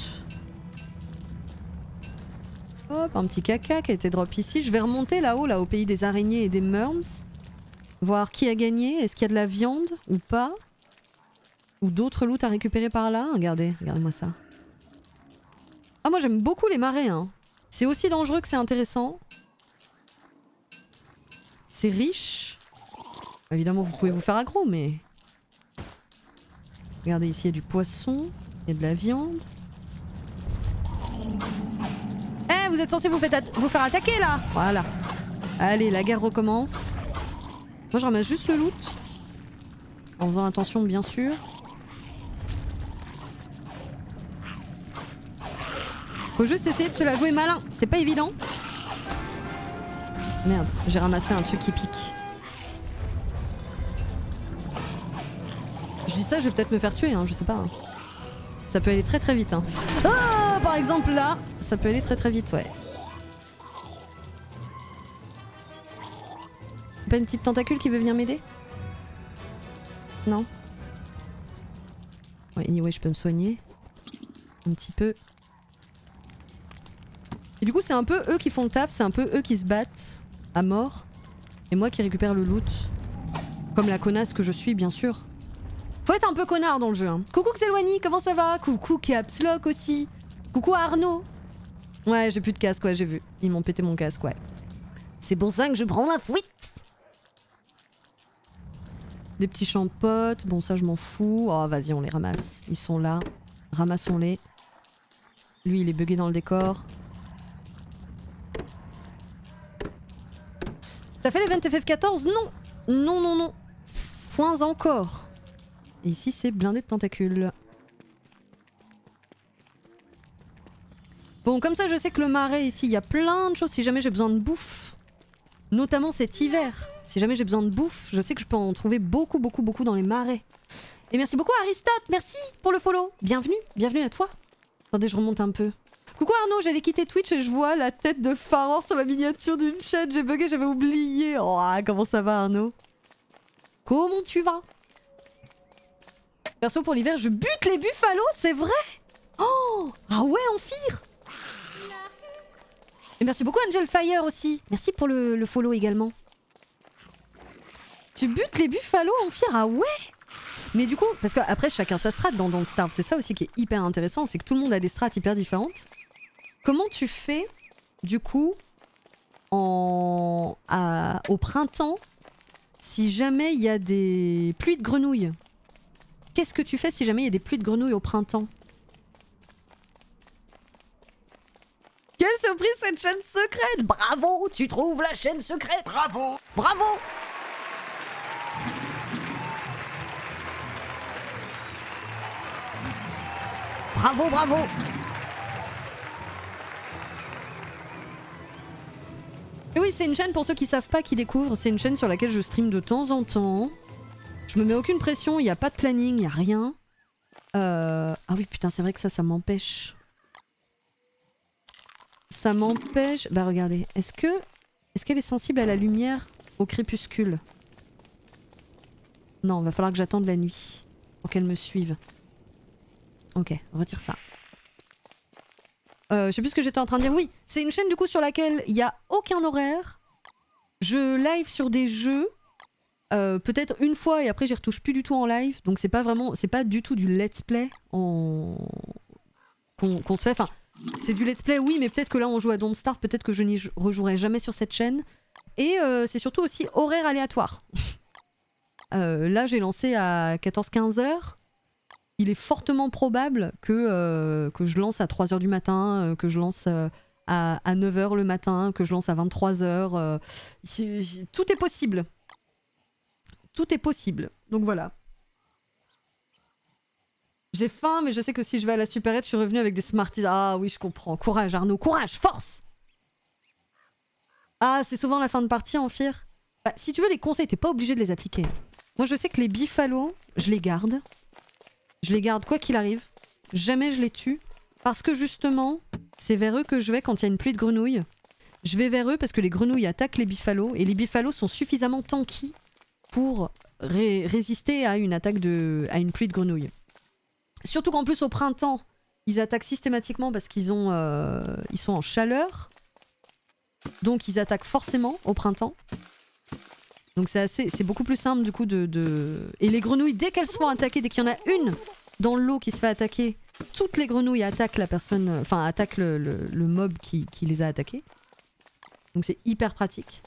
Hop, un petit caca qui a été drop ici. Je vais remonter là-haut, là au pays des araignées et des merms. Voir qui a gagné, est-ce qu'il y a de la viande ou pas. Ou d'autres loots à récupérer par là. Regardez, regardez-moi ça. Ah moi j'aime beaucoup les marais, hein. C'est aussi dangereux que c'est intéressant. C'est riche. Évidemment vous pouvez vous faire aggro mais... Regardez ici il y a du poisson, il y a de la viande. Eh vous êtes censé vous faire attaquer là. Voilà. Allez la guerre recommence. Moi je ramasse juste le loot. En faisant attention bien sûr. Faut juste essayer de se la jouer malin, c'est pas évident. Merde, j'ai ramassé un truc qui pique. Je dis ça, je vais peut-être me faire tuer, hein, je sais pas. Hein. Ça peut aller très très vite. Hein. Ah, par exemple là, ça peut aller très très vite, ouais. Pas une petite tentacule qui veut venir m'aider? Non? Ouais, anyway, je peux me soigner. Un petit peu. Et du coup, c'est un peu eux qui font le taf, c'est un peu eux qui se battent à mort. Et moi qui récupère le loot. Comme la connasse que je suis, bien sûr. Faut être un peu connard dans le jeu. Hein. Coucou Xelwani, comment ça va? Coucou Capslock aussi. Coucou Arnaud. Ouais, j'ai plus de casque, ouais, j'ai vu. Ils m'ont pété mon casque, ouais. C'est pour ça que je prends la fuite. Des petits champs de potes, bon ça je m'en fous. Oh vas-y, on les ramasse. Ils sont là. Ramassons-les. Lui, il est bugué dans le décor. T'as fait l'event FF14? Non. Non, non, non. Point encore. Et ici, c'est blindé de tentacules. Bon, comme ça, je sais que le marais, ici, il y a plein de choses. Si jamais j'ai besoin de bouffe, notamment cet hiver, si jamais j'ai besoin de bouffe, je sais que je peux en trouver beaucoup, beaucoup, beaucoup dans les marais. Et merci beaucoup Aristote, merci pour le follow. Bienvenue, bienvenue à toi. Attendez, je remonte un peu. Coucou Arnaud, j'allais quitter Twitch et je vois la tête de Faror sur la miniature d'une chaîne. J'ai bugué, j'avais oublié. Oh, comment ça va Arnaud? Comment tu vas? Perso pour l'hiver, je bute les buffalos, c'est vrai? Oh, ah ouais, Amphire. Et merci beaucoup Angel Fire aussi. Merci pour le follow également. Tu butes les buffalos, Amphire? Ah ouais? Mais du coup, parce qu'après chacun sa strat dans Don't Starve, c'est ça aussi qui est hyper intéressant, c'est que tout le monde a des strats hyper différentes. Comment tu fais, du coup, au printemps, si jamais il y a des pluies de grenouilles? Qu'est-ce que tu fais si jamais il y a des pluies de grenouilles au printemps? Quelle surprise cette chaîne secrète! Bravo! Tu trouves la chaîne secrète! Bravo! Bravo! Bravo, bravo! Et oui, c'est une chaîne pour ceux qui savent pas, qui découvrent. C'est une chaîne sur laquelle je stream de temps en temps. Je me mets aucune pression, il n'y a pas de planning, il n'y a rien. Ah oui, putain, c'est vrai que ça m'empêche. Ça m'empêche... Bah regardez, est-ce qu'elle est sensible à la lumière au crépuscule? Non, va falloir que j'attende la nuit pour qu'elle me suive. Ok, on retire ça. Je sais plus ce que j'étais en train de dire. Oui, c'est une chaîne du coup sur laquelle il n'y a aucun horaire. Je live sur des jeux, peut-être une fois et après j'y retouche plus du tout en live. Donc c'est pas du tout du let's play qu'on se fait. Enfin, c'est du let's play oui, mais peut-être que là on joue à Don't Starve, peut-être que je n'y rejouerai jamais sur cette chaîne. Et c'est surtout aussi horaire aléatoire. Là j'ai lancé à 14-15 heures. Il est fortement probable que je lance à 3h du matin, que je lance à 9h le matin, que je lance à 23h. Tout est possible. Tout est possible. Donc voilà. J'ai faim, mais je sais que si je vais à la supérette, je suis revenue avec des Smarties. Ah oui, je comprends. Courage, Arnaud. Courage, force. Ah, c'est souvent la fin de partie, Amphir. Bah, si tu veux les conseils, t'es pas obligé de les appliquer. Moi, je sais que les biffalos, je les garde. Je les garde quoi qu'il arrive. Jamais je les tue. Parce que justement, c'est vers eux que je vais quand il y a une pluie de grenouilles. Je vais vers eux parce que les grenouilles attaquent les biffalos. Et les biffalos sont suffisamment tanky pour résister à une attaque à une pluie de grenouilles. Surtout qu'en plus au printemps, ils attaquent systématiquement parce qu'ils sont en chaleur. Donc ils attaquent forcément au printemps. Donc c'est beaucoup plus simple du coup Et les grenouilles, dès qu'elles se font attaquer, dès qu'il y en a une dans l'eau qui se fait attaquer, toutes les grenouilles attaquent la personne, enfin attaquent le mob qui les a attaquées. Donc c'est hyper pratique.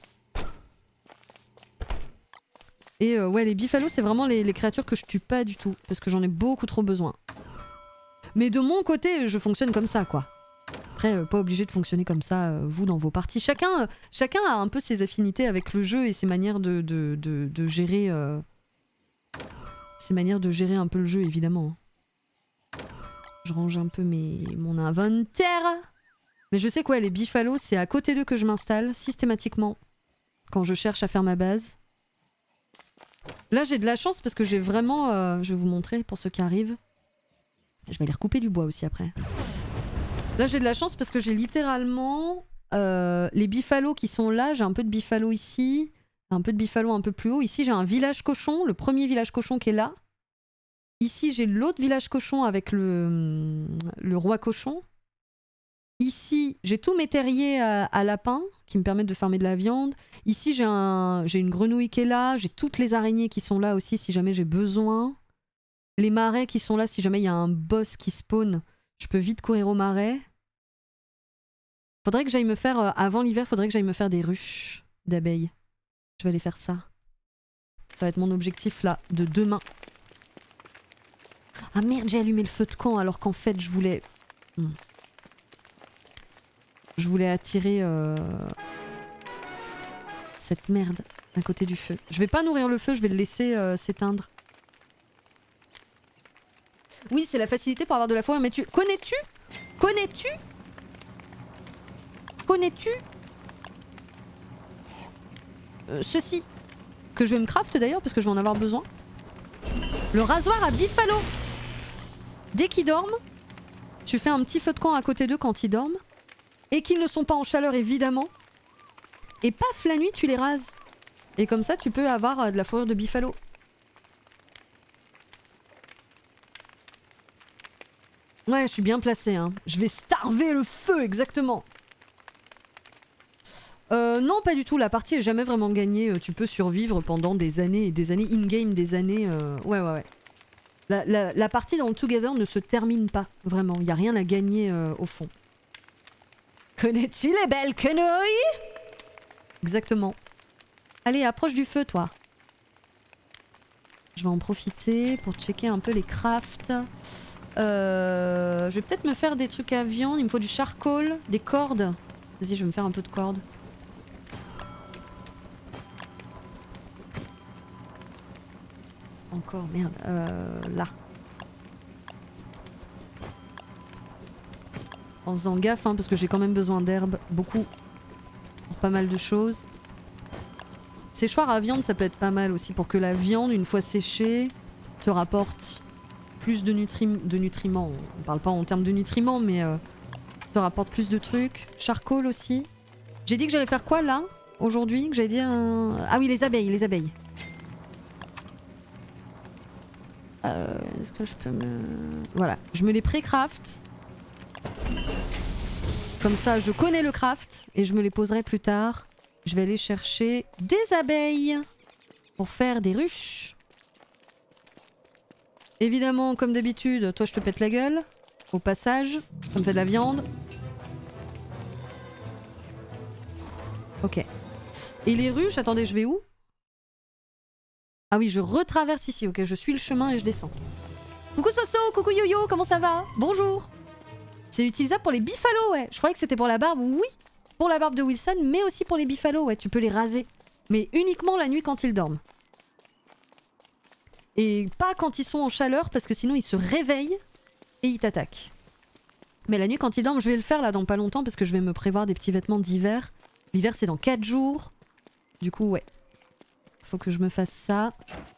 Et ouais, les biffalos, c'est vraiment les créatures que je tue pas du tout, parce que j'en ai beaucoup trop besoin. Mais de mon côté, je fonctionne comme ça, quoi. Après, pas obligé de fonctionner comme ça, vous, dans vos parties. Chacun a un peu ses affinités avec le jeu et ses manières de gérer... ses manières de gérer un peu le jeu, évidemment. Je range un peu mon inventaire. Mais je sais que ouais, les biffalos, c'est à côté d'eux que je m'installe, systématiquement, quand je cherche à faire ma base. Là, j'ai de la chance parce que j'ai vraiment... je vais vous montrer pour ceux qui arrivent. Je vais aller recouper du bois aussi après. Là, j'ai de la chance parce que j'ai littéralement les biffalos qui sont là. J'ai un peu de biffalos ici, un peu de biffalos un peu plus haut. Ici, j'ai un village cochon, le premier village cochon qui est là. Ici, j'ai l'autre village cochon avec le roi cochon. Ici, j'ai tous mes terriers à lapins qui me permettent de farmer de la viande. Ici, j'ai une grenouille qui est là. J'ai toutes les araignées qui sont là aussi si jamais j'ai besoin. Les marais qui sont là si jamais il y a un boss qui spawn. Je peux vite courir au marais. Faudrait que j'aille me faire... avant l'hiver, faudrait que j'aille me faire des ruches d'abeilles. Je vais aller faire ça. Ça va être mon objectif là, de demain. Ah merde, j'ai allumé le feu de camp alors qu'en fait je voulais... Je voulais attirer cette merde à côté du feu. Je vais pas nourrir le feu, je vais le laisser s'éteindre. Oui, c'est la facilité pour avoir de la fourrure. Mais connais-tu ceci que je vais me craft d'ailleurs parce que je vais en avoir besoin. Le rasoir à biffalo. Dès qu'ils dorment, tu fais un petit feu de camp à côté d'eux quand ils dorment. Et qu'ils ne sont pas en chaleur évidemment. Et paf, la nuit tu les rases. Et comme ça tu peux avoir de la fourrure de biffalo. Ouais, je suis bien placée, hein. Je vais starver le feu, exactement. Non, pas du tout. La partie est jamais vraiment gagnée. Tu peux survivre pendant des années et des années, in-game, des années... Ouais. La partie dans le Together ne se termine pas, vraiment. Il n'y a rien à gagner au fond. Connais-tu les belles quenouilles? Exactement. Allez, approche du feu, toi. Je vais en profiter pour checker un peu les crafts. Je vais peut-être me faire des trucs à viande. Il me faut du charcoal, des cordes. Vas-y, je vais me faire un peu de cordes. Encore, merde. Là. En faisant gaffe, hein, parce que j'ai quand même besoin d'herbe. Beaucoup. Pour pas mal de choses. Séchoir à viande, ça peut être pas mal aussi. Pour que la viande, une fois séchée, te rapporte... plus de nutriments. On parle pas en termes de nutriments, mais te rapporte plus de trucs. Charcoal aussi. J'ai dit que j'allais faire quoi là aujourd'hui? Que j'allais dire... Ah oui, les abeilles, les abeilles. Est-ce que je peux me... Voilà, je me les pré-craft. Comme ça, je connais le craft et je me les poserai plus tard. Je vais aller chercher des abeilles pour faire des ruches. Évidemment, comme d'habitude, toi je te pète la gueule. Au passage, ça me fait de la viande. Ok. Et les ruches, attendez, je vais où? Ah oui, je retraverse ici, ok, je suis le chemin et je descends. Coucou Soso, coucou Yo-Yo, comment ça va? Bonjour. C'est utilisable pour les biffalos, ouais. Je croyais que c'était pour la barbe, oui. Pour la barbe de Wilson, mais aussi pour les biffalos, ouais, tu peux les raser. Mais uniquement la nuit quand ils dorment. Et pas quand ils sont en chaleur parce que sinon ils se réveillent et ils t'attaquent. Mais la nuit quand ils dorment, je vais le faire là dans pas longtemps parce que je vais me prévoir des petits vêtements d'hiver. L'hiver c'est dans 4 jours. Du coup ouais. Faut que je me fasse ça.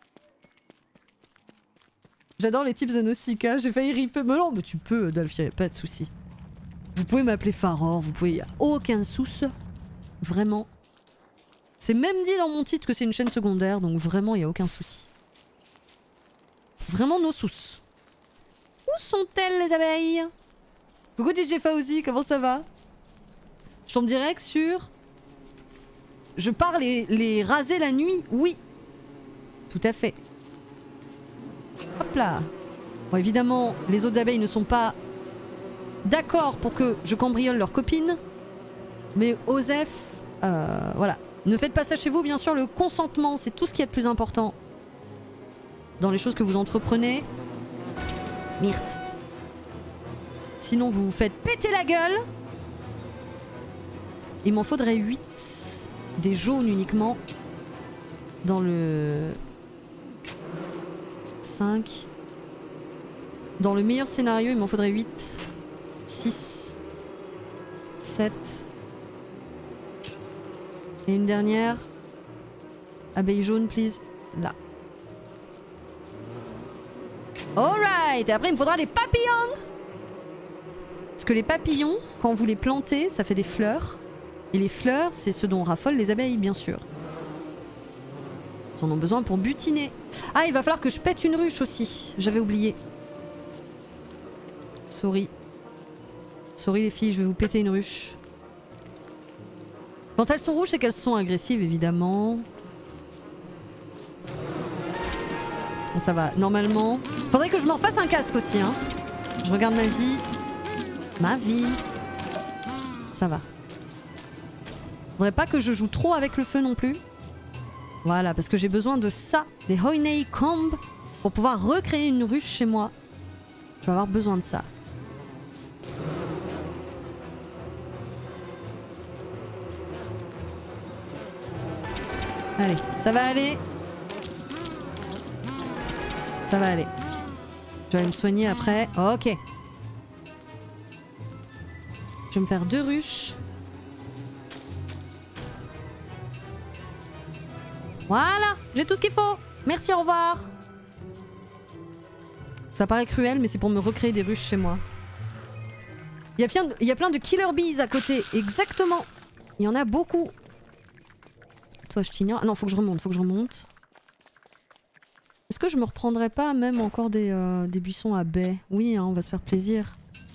J'adore les tips de Nausicaa, j'ai failli ripper. Mais non, mais tu peux Dolphy, pas de soucis. Vous pouvez m'appeler Faror, vous pouvez... Y a aucun souci. Vraiment. C'est même dit dans mon titre que c'est une chaîne secondaire, donc vraiment il y a aucun souci. Vraiment nos sous. Où sont-elles les abeilles? Coucou DJ Fauzi, comment ça va? Je tombe direct sur... Je pars les raser la nuit, oui. Tout à fait. Hop là. Bon évidemment, les autres abeilles ne sont pas d'accord pour que je cambriole leur copine. Mais Osef, voilà. Ne faites pas ça chez vous, bien sûr, le consentement, c'est tout ce qui est le plus important. Dans les choses que vous entreprenez. Myrthe. Sinon vous vous faites péter la gueule. Il m'en faudrait 8. Des jaunes uniquement. Dans le... 5. Dans le meilleur scénario, il m'en faudrait 8. 6. 7. Et une dernière. Abeille jaune, please. Là. Alright. Et après, il me faudra les papillons. Parce que les papillons, quand vous les plantez, ça fait des fleurs. Et les fleurs, c'est ce dont raffolent les abeilles, bien sûr. Ils en ont besoin pour butiner. Ah, il va falloir que je pète une ruche aussi. J'avais oublié. Sorry. Sorry les filles, je vais vous péter une ruche. Quand elles sont rouges, c'est qu'elles sont agressives, évidemment. Bon, ça va, normalement. Faudrait que je m'en fasse un casque aussi, hein. Je regarde ma vie. Ma vie. Ça va. Faudrait pas que je joue trop avec le feu non plus. Voilà, parce que j'ai besoin de ça, des honeycomb, pour pouvoir recréer une ruche chez moi. Je vais avoir besoin de ça. Allez, ça va aller. Ça va aller. Je vais aller me soigner après. Ok. Je vais me faire 2 ruches. Voilà, j'ai tout ce qu'il faut. Merci, au revoir. Ça paraît cruel, mais c'est pour me recréer des ruches chez moi. Il y a plein de killer bees à côté. Exactement. Il y en a beaucoup. Toi, je t'ignore. Ah non, faut que je remonte, faut que je remonte. Est-ce que je me reprendrais pas même encore des buissons à baies? Oui, hein, on va se faire plaisir.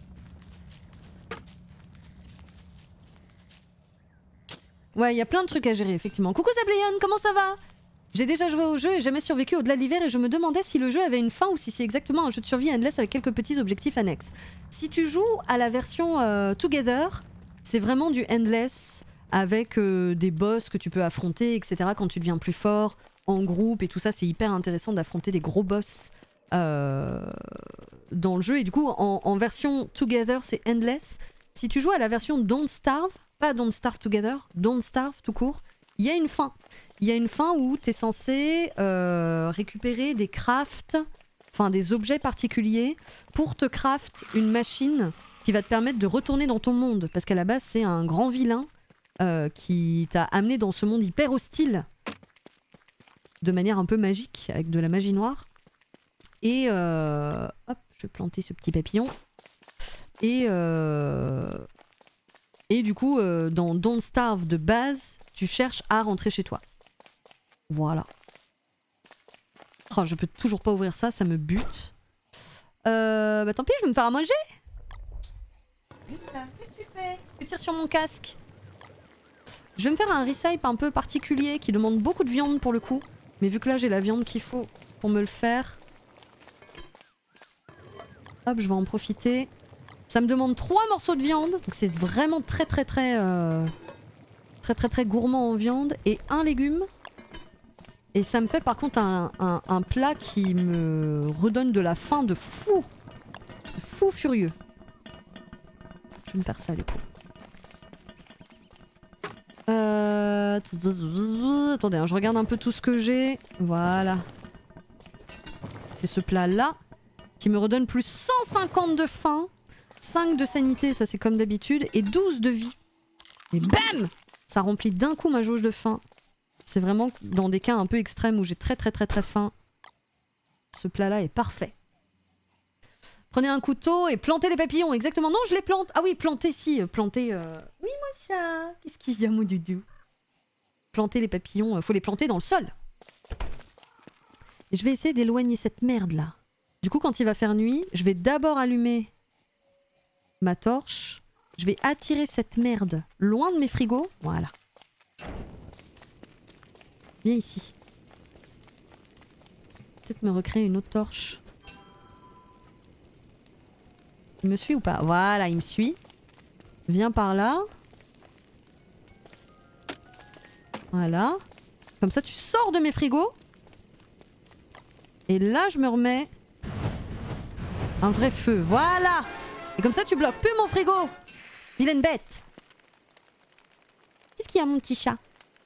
Ouais, il y a plein de trucs à gérer, effectivement. Coucou Zabléon, comment ça va? J'ai déjà joué au jeu et jamais survécu au-delà de l'hiver et je me demandais si le jeu avait une fin ou si c'est exactement un jeu de survie endless avec quelques petits objectifs annexes. Si tu joues à la version Together, c'est vraiment du endless avec des boss que tu peux affronter, etc. quand tu deviens plus fort, en groupe et tout ça. C'est hyper intéressant d'affronter des gros boss dans le jeu. Et du coup, en version Together, c'est endless. Si tu joues à la version Don't Starve, pas Don't Starve Together, Don't Starve tout court, il y a une fin. Il y a une fin où tu es censé récupérer des crafts, enfin des objets particuliers pour te craft une machine qui va te permettre de retourner dans ton monde. Parce qu'à la base, c'est un grand vilain qui t'a amené dans ce monde hyper hostile de manière un peu magique, avec de la magie noire. Et hop, je vais planter ce petit papillon. Et du coup, dans Don't Starve de base, tu cherches à rentrer chez toi. Voilà. Oh, je peux toujours pas ouvrir ça, ça me bute. Bah tant pis, je vais me faire à manger. Gustave, qu'est-ce que tu fais? Tu tires sur mon casque. Je vais me faire un recipe un peu particulier qui demande beaucoup de viande pour le coup. Mais vu que là j'ai la viande qu'il faut pour me le faire. Hop, je vais en profiter. Ça me demande 3 morceaux de viande. Donc c'est vraiment très gourmand en viande. Et un légume. Et ça me fait par contre un plat qui me redonne de la faim de fou. Fou furieux. Je vais me faire ça du coup. Attendez, hein, je regarde un peu tout ce que j'ai. Voilà. C'est ce plat-là qui me redonne plus 150 de faim, 5 de sanité, ça c'est comme d'habitude, et 12 de vie. Et bam! Ça remplit d'un coup ma jauge de faim. C'est vraiment dans des cas un peu extrêmes où j'ai très faim. Ce plat-là est parfait. Prenez un couteau et plantez les papillons, exactement. Non, je les plante. Ah oui, planter, si. Planter... Oui, mon chat. Qu'est-ce qu'il y a, mon doudou? Planter les papillons, faut les planter dans le sol. Et je vais essayer d'éloigner cette merde-là. Du coup, quand il va faire nuit, je vais d'abord allumer ma torche. Je vais attirer cette merde loin de mes frigos. Voilà. Viens ici. Peut-être me recréer une autre torche. Il me suit ou pas? Voilà, il me suit. Viens par là. Voilà. Comme ça, tu sors de mes frigos. Et là, je me remets un vrai feu. Voilà. Et comme ça, tu bloques plus mon frigo. Vilaine bête. Qu'est-ce qu'il y a, mon petit chat?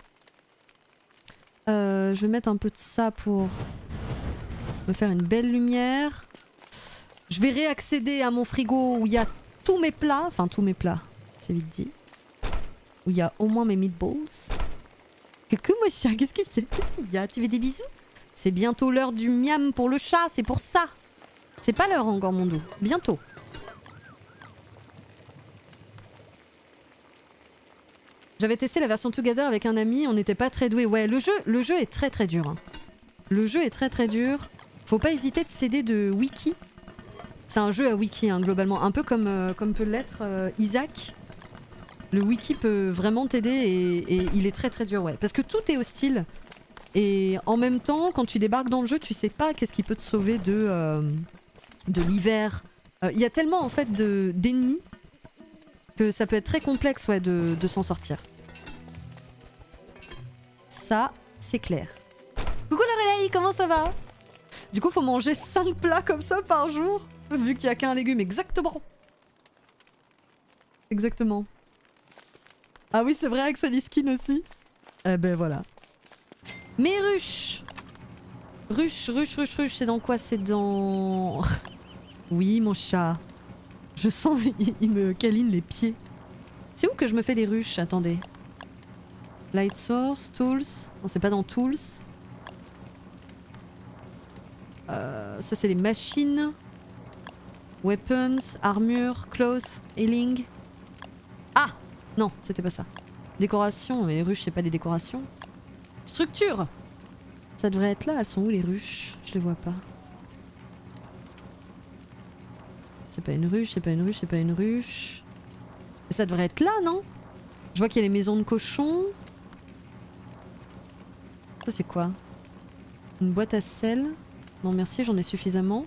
Je vais mettre un peu de ça pour me faire une belle lumière. Je vais réaccéder à mon frigo où il y a tous mes plats. Enfin, tous mes plats. C'est vite dit. Où il y a au moins mes meatballs. Coucou, mon chat. Qu'est-ce qu'il y a? Qu'est-ce qu'il y a? Tu veux des bisous? C'est bientôt l'heure du miam pour le chat. C'est pour ça. C'est pas l'heure encore, mon dos. Bientôt. J'avais testé la version Together avec un ami, on n'était pas très doué. Ouais, le jeu est très dur. Hein. Le jeu est très dur. Faut pas hésiter de s'aider de wiki. C'est un jeu à wiki, hein, globalement. Un peu comme peut l'être Isaac. Le wiki peut vraiment t'aider et il est très dur, ouais. Parce que tout est hostile. Et en même temps, quand tu débarques dans le jeu, tu sais pas qu'est-ce qui peut te sauver de l'hiver. Il y a tellement en fait d'ennemis que ça peut être très complexe, ouais, de s'en sortir. Ça, c'est clair. Coucou Lorelai, comment ça va? Du coup, faut manger 5 plats comme ça par jour, vu qu'il n'y a qu'un légume. Exactement. Exactement. Ah oui, c'est vrai, avec Saliskin aussi. Eh ben voilà. Mes ruches. Ruche, c'est dans quoi? C'est dans... Oui, mon chat. Je sens, il me câline les pieds. C'est où que je me fais des ruches? Attendez. Light source, tools. Non, c'est pas dans tools. Ça, c'est les machines. Weapons, armure, cloth, healing. Ah! Non, c'était pas ça. Décoration, mais les ruches, c'est pas des décorations. Structure! Ça devrait être là. Elles sont où les ruches? Je les vois pas. C'est pas une ruche, c'est pas une ruche, c'est pas une ruche. Ça devrait être là, non? Je vois qu'il y a les maisons de cochons. Ça c'est quoi? Une boîte à sel. Non merci, j'en ai suffisamment.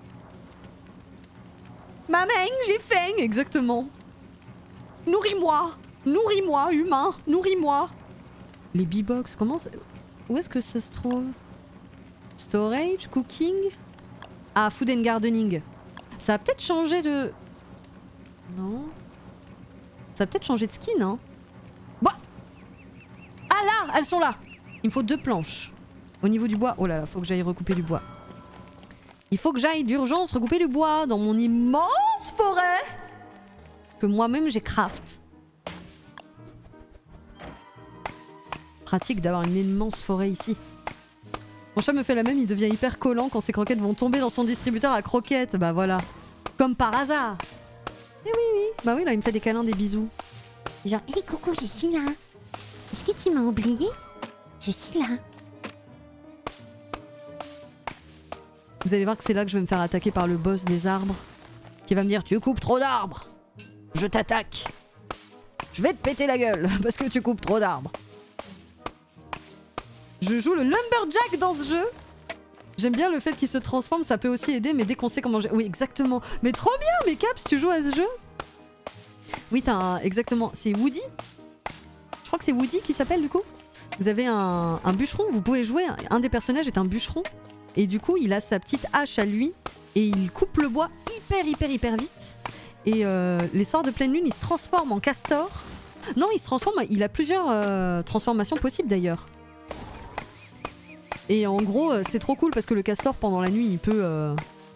Maman, j'ai faim! Exactement. Nourris-moi! Nourris-moi, humain! Nourris-moi! Les B-box, comment ça... Où est-ce que ça se trouve? Storage, cooking? Ah, food and gardening. Ça a peut-être changé de... Non. Ça a peut-être changé de skin, hein. Bah. Ah là, elles sont là. Il me faut 2 planches. Au niveau du bois... Oh là là, faut que j'aille recouper du bois. Il faut que j'aille d'urgence recouper du bois dans mon immense forêt que moi-même j'ai craft. Pratique d'avoir une immense forêt ici. Mon chat me fait la même, il devient hyper collant quand ses croquettes vont tomber dans son distributeur à croquettes. Bah voilà. Comme par hasard. Eh oui, oui. Bah oui, là, il me fait des câlins, des bisous. Genre, hé coucou, je suis là. Est-ce que tu m'as oublié? Je suis là. Vous allez voir que c'est là que je vais me faire attaquer par le boss des arbres. Qui va me dire, tu coupes trop d'arbres. Je t'attaque. Je vais te péter la gueule parce que tu coupes trop d'arbres. Je joue le Lumberjack dans ce jeu. J'aime bien le fait qu'il se transforme, ça peut aussi aider, mais dès qu'on sait comment... Oui, exactement. Mais trop bien, mais Caps, tu joues à ce jeu? Oui, t'as un... Exactement. C'est Woody? Je crois que c'est Woody qui s'appelle, du coup. Vous avez un bûcheron, vous pouvez jouer. Un des personnages est un bûcheron. Et du coup, il a sa petite hache à lui. Et il coupe le bois hyper vite. Et les soirs de pleine lune, il se transforme en castor. Non, il se transforme... Il a plusieurs transformations possibles, d'ailleurs. Et en gros, c'est trop cool parce que le castor, pendant la nuit, il peut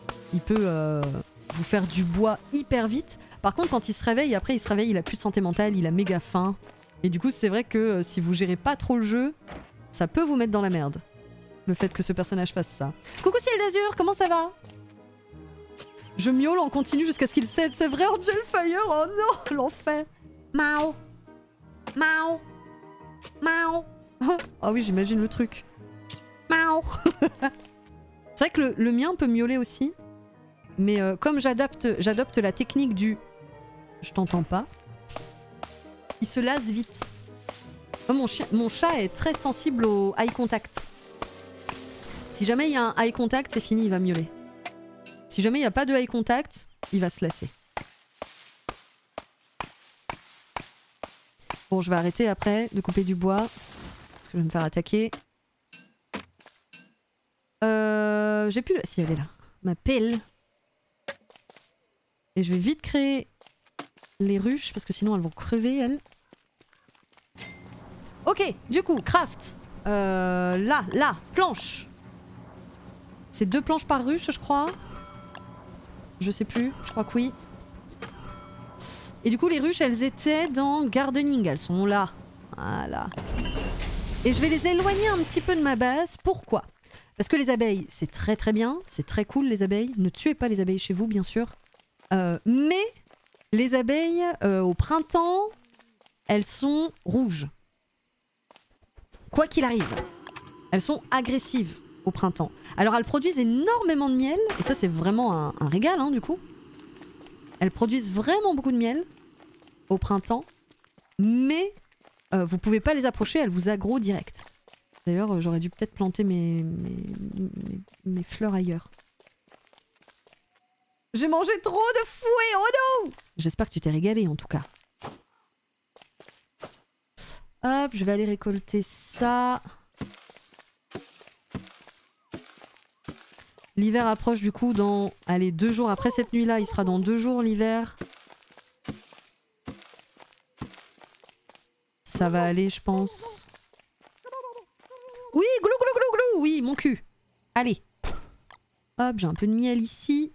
vous faire du bois hyper vite. Par contre, quand il se réveille, après il se réveille, il a plus de santé mentale, il a méga faim. Et du coup, c'est vrai que si vous gérez pas trop le jeu, ça peut vous mettre dans la merde. Le fait que ce personnage fasse ça. Coucou Ciel d'Azur, comment ça va? Je miaule en continu jusqu'à ce qu'il cède. C'est vrai, Angel Fire. Oh non, l'enfer. Mao. Mao. Mao. Ah oui, j'imagine le truc. Mao. C'est vrai que le mien peut miauler aussi. Mais comme j'adopte la technique du je t'entends pas, il se lasse vite. Mon chat est très sensible au eye contact. Si jamais il y a un eye contact, c'est fini, il va miauler. Si jamais il n'y a pas de eye contact, il va se lasser. Bon, je vais arrêter après de couper du bois. Parce que je vais me faire attaquer. J'ai plus... Si, elle est là. Ma pelle. Et je vais vite créer les ruches, parce que sinon elles vont crever, elles. Ok, du coup, craft. Là, planche. C'est 2 planches par ruche, je crois. Je sais plus, je crois que oui. Et du coup, les ruches, elles étaient dans gardening. Elles sont là. Voilà. Et je vais les éloigner un petit peu de ma base. Pourquoi? Parce que les abeilles, c'est très très bien. C'est très cool, les abeilles. Ne tuez pas les abeilles chez vous, bien sûr. Mais les abeilles, au printemps, elles sont rouges. Quoi qu'il arrive. Elles sont agressives au printemps. Alors elles produisent énormément de miel. Et ça, c'est vraiment un régal, hein, du coup. Elles produisent vraiment beaucoup de miel au printemps. Mais vous pouvez pas les approcher, elles vous aggro direct. D'ailleurs, j'aurais dû peut-être planter mes fleurs ailleurs. J'ai mangé trop de fouet, oh non! J'espère que tu t'es régalé en tout cas. Hop, je vais aller récolter ça. L'hiver approche du coup dans... Allez, 2 jours après cette nuit-là, il sera dans 2 jours l'hiver. Ça va aller, je pense. Oui, glou glou glou glou, oui, mon cul. Allez. Hop, j'ai un peu de miel ici.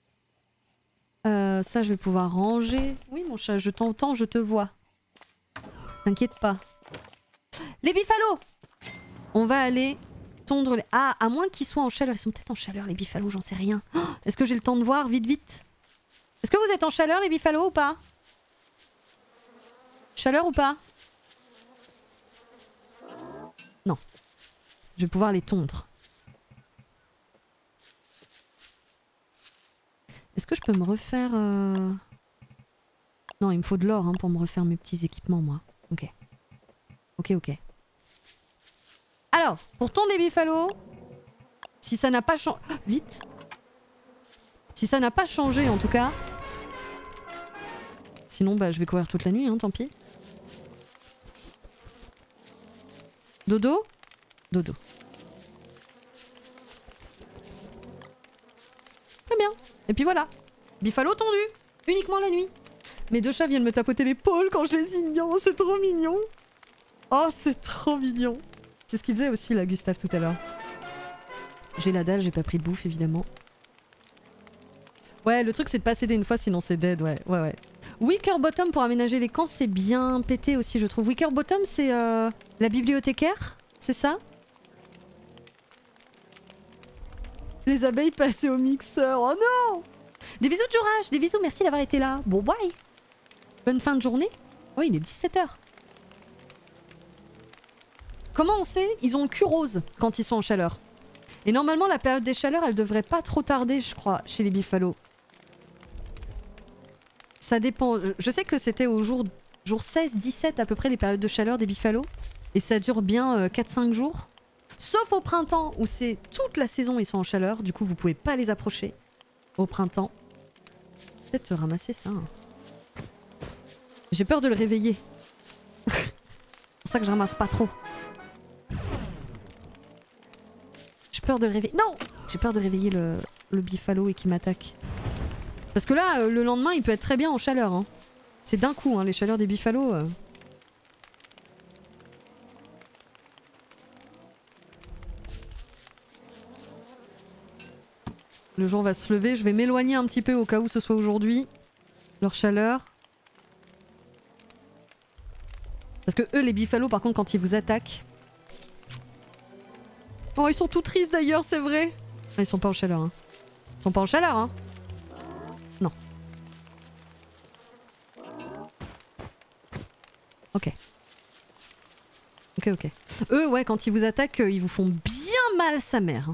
Ça, je vais pouvoir ranger. Oui, mon chat, je t'entends, je te vois. T'inquiète pas. Les biffalos! On va aller tondre les... Ah, à moins qu'ils soient en chaleur. Ils sont peut-être en chaleur, les biffalos, j'en sais rien. Oh, est-ce que j'ai le temps de voir? Vite, vite. Est-ce que vous êtes en chaleur, les biffalos, ou pas? Chaleur ou pas? Non. Je vais pouvoir les tondre. Est-ce que je peux me refaire... Non, il me faut de l'or hein, pour me refaire mes petits équipements, moi. Ok. Ok, ok. Alors, pour tondre les biffalos, si ça n'a pas changé... Vite! Si ça n'a pas changé, en tout cas... Sinon, bah, je vais courir toute la nuit, hein, tant pis. Dodo? Dodo. Très bien. Et puis voilà. Biffalo tondu. Uniquement la nuit. Mes 2 chats viennent me tapoter l'épaule quand je les ignore. C'est trop mignon. Oh, c'est trop mignon. C'est ce qu'il faisait aussi, là, Gustave, tout à l'heure. J'ai la dalle, j'ai pas pris de bouffe, évidemment. Ouais, le truc, c'est de pas céder une fois, sinon c'est dead, ouais. Wicker Bottom pour aménager les camps, c'est bien pété aussi, je trouve. Wicker Bottom, c'est la bibliothécaire, c'est ça? Les abeilles passées au mixeur, oh non! Des bisous de Jourage, des bisous, merci d'avoir été là. Bon, bye! Bonne fin de journée. Oh, il est 17h. Comment on sait? Ils ont le cul rose quand ils sont en chaleur. Et normalement, la période des chaleurs, elle devrait pas trop tarder, je crois, chez les biffalos. Ça dépend. Je sais que c'était au jour 16-17 à peu près les périodes de chaleur des biffalos. Et ça dure bien 4-5 jours. Sauf au printemps où c'est toute la saison ils sont en chaleur. Du coup, vous pouvez pas les approcher au printemps. Peut-être ramasser ça. Hein. J'ai peur de le réveiller. C'est pour ça que je ramasse pas trop. J'ai peur de le réveiller. Non! J'ai peur de réveiller le biffalo et qu'il m'attaque. Parce que là, le lendemain, il peut être très bien en chaleur. Hein. C'est d'un coup, hein, les chaleurs des biffalos. Le jour va se lever. Je vais m'éloigner un petit peu au cas où ce soit aujourd'hui. Leur chaleur. Parce que eux, les biffalos, par contre, quand ils vous attaquent... Oh, ils sont tout tristes d'ailleurs, c'est vrai. Ah, ils sont pas en chaleur. Hein. Ils sont pas en chaleur, hein. Non. Ok. Ok. Eux, ouais, quand ils vous attaquent, ils vous font bien mal sa mère. Hein.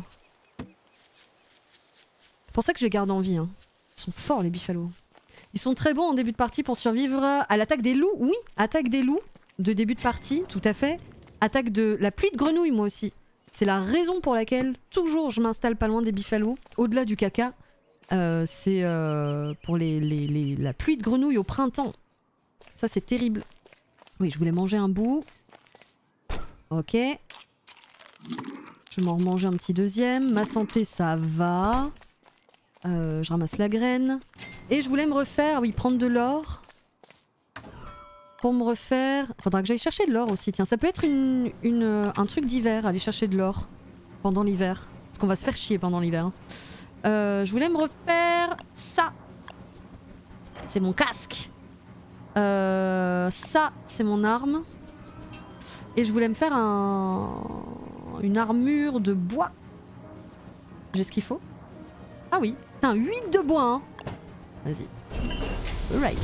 C'est pour ça que je les garde en vie. Hein. Ils sont forts, les biffalos. Ils sont très bons en début de partie pour survivre à l'attaque des loups. Oui, attaque des loups de début de partie, tout à fait. Attaque de la pluie de grenouilles, moi aussi. C'est la raison pour laquelle toujours je m'installe pas loin des biffalos. Au-delà du caca, c'est pour la pluie de grenouilles au printemps. Ça, c'est terrible. Oui, je voulais manger un bout. Ok. Je vais m'en remanger un petit deuxième. Ma santé, ça va. Je ramasse la graine. Et je voulais me refaire, oui, prendre de l'or. Pour me refaire... Faudra que j'aille chercher de l'or aussi. Tiens, ça peut être un truc d'hiver, aller chercher de l'or. Pendant l'hiver. Parce qu'on va se faire chier pendant l'hiver. Je voulais me refaire ça. C'est mon casque. Ça, c'est mon arme. Et je voulais me faire une armure de bois. J'ai ce qu'il faut. Ah oui. Putain, 8 de bois, hein. Vas-y. Right.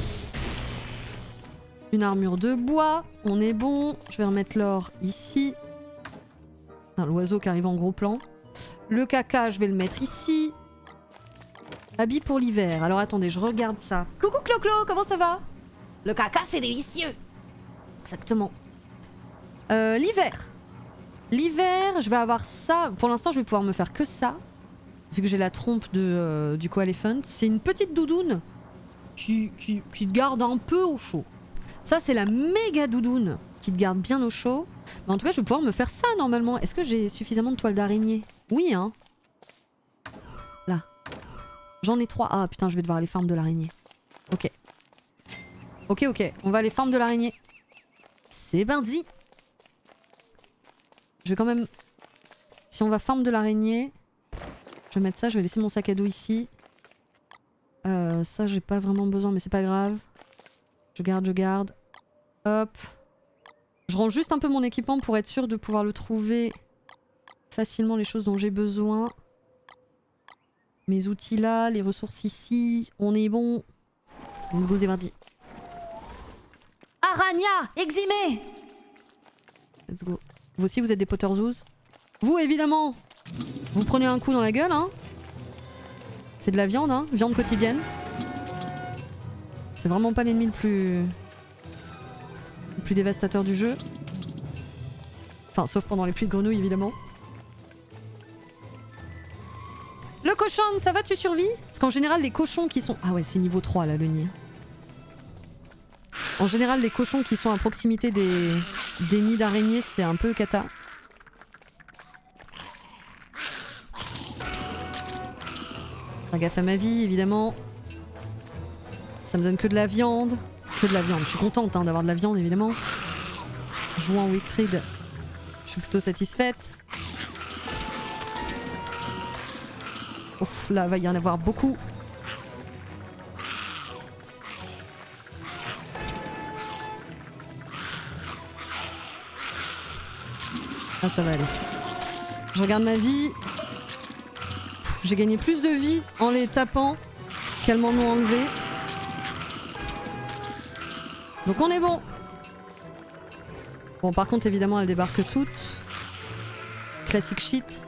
Une armure de bois. On est bon. Je vais remettre l'or ici. L'oiseau qui arrive en gros plan. Le caca, je vais le mettre ici. Habit pour l'hiver. Alors attendez, je regarde ça. Coucou Clo-Clo, comment ça va? Le caca, c'est délicieux. Exactement. L'hiver. L'hiver, je vais avoir ça. Pour l'instant, je vais pouvoir me faire que ça. Vu que j'ai la trompe du Coelephant. C'est une petite doudoune qui te garde un peu au chaud. Ça, c'est la méga doudoune qui te garde bien au chaud. Mais en tout cas, je vais pouvoir me faire ça normalement. Est-ce que j'ai suffisamment de toile d'araignée? Oui, hein. Là. J'en ai 3. Ah putain, je vais devoir aller farm de l'araignée. Ok. Ok. On va aller farm de l'araignée. C'est parti. Je vais quand même... Si on va farm de l'araignée... Je vais mettre ça, je vais laisser mon sac à dos ici. Ça, j'ai pas vraiment besoin, mais c'est pas grave. Je garde. Hop. Je range juste un peu mon équipement pour être sûr de pouvoir le trouver facilement, les choses dont j'ai besoin. Mes outils là, les ressources ici. On est bon. Let's go, c'est parti. Arania, eximé. Let's go. Vous aussi, vous êtes des Potterzoos? Vous, évidemment. Vous prenez un coup dans la gueule, hein. C'est de la viande, hein. Viande quotidienne. C'est vraiment pas l'ennemi le plus dévastateur du jeu. Enfin, sauf pendant les pluies de grenouilles, évidemment. Le cochon, ça va, tu survis? Parce qu'en général, les cochons qui sont... Ah ouais, c'est niveau 3, là, le nid. En général, les cochons qui sont à proximité des nids d'araignées, c'est un peu cata. Faire gaffe à ma vie, évidemment. Ça me donne que de la viande. Que de la viande. Je suis contente hein, d'avoir de la viande, évidemment. Jouant Wickfried, je suis plutôt satisfaite. Ouf, là, va y en avoir beaucoup. Ah, ça va aller. Je regarde ma vie. J'ai gagné plus de vie en les tapant qu'elles m'en ont enlevé. Donc on est bon. Bon, par contre, évidemment, elles débarquent toutes. Classic shit.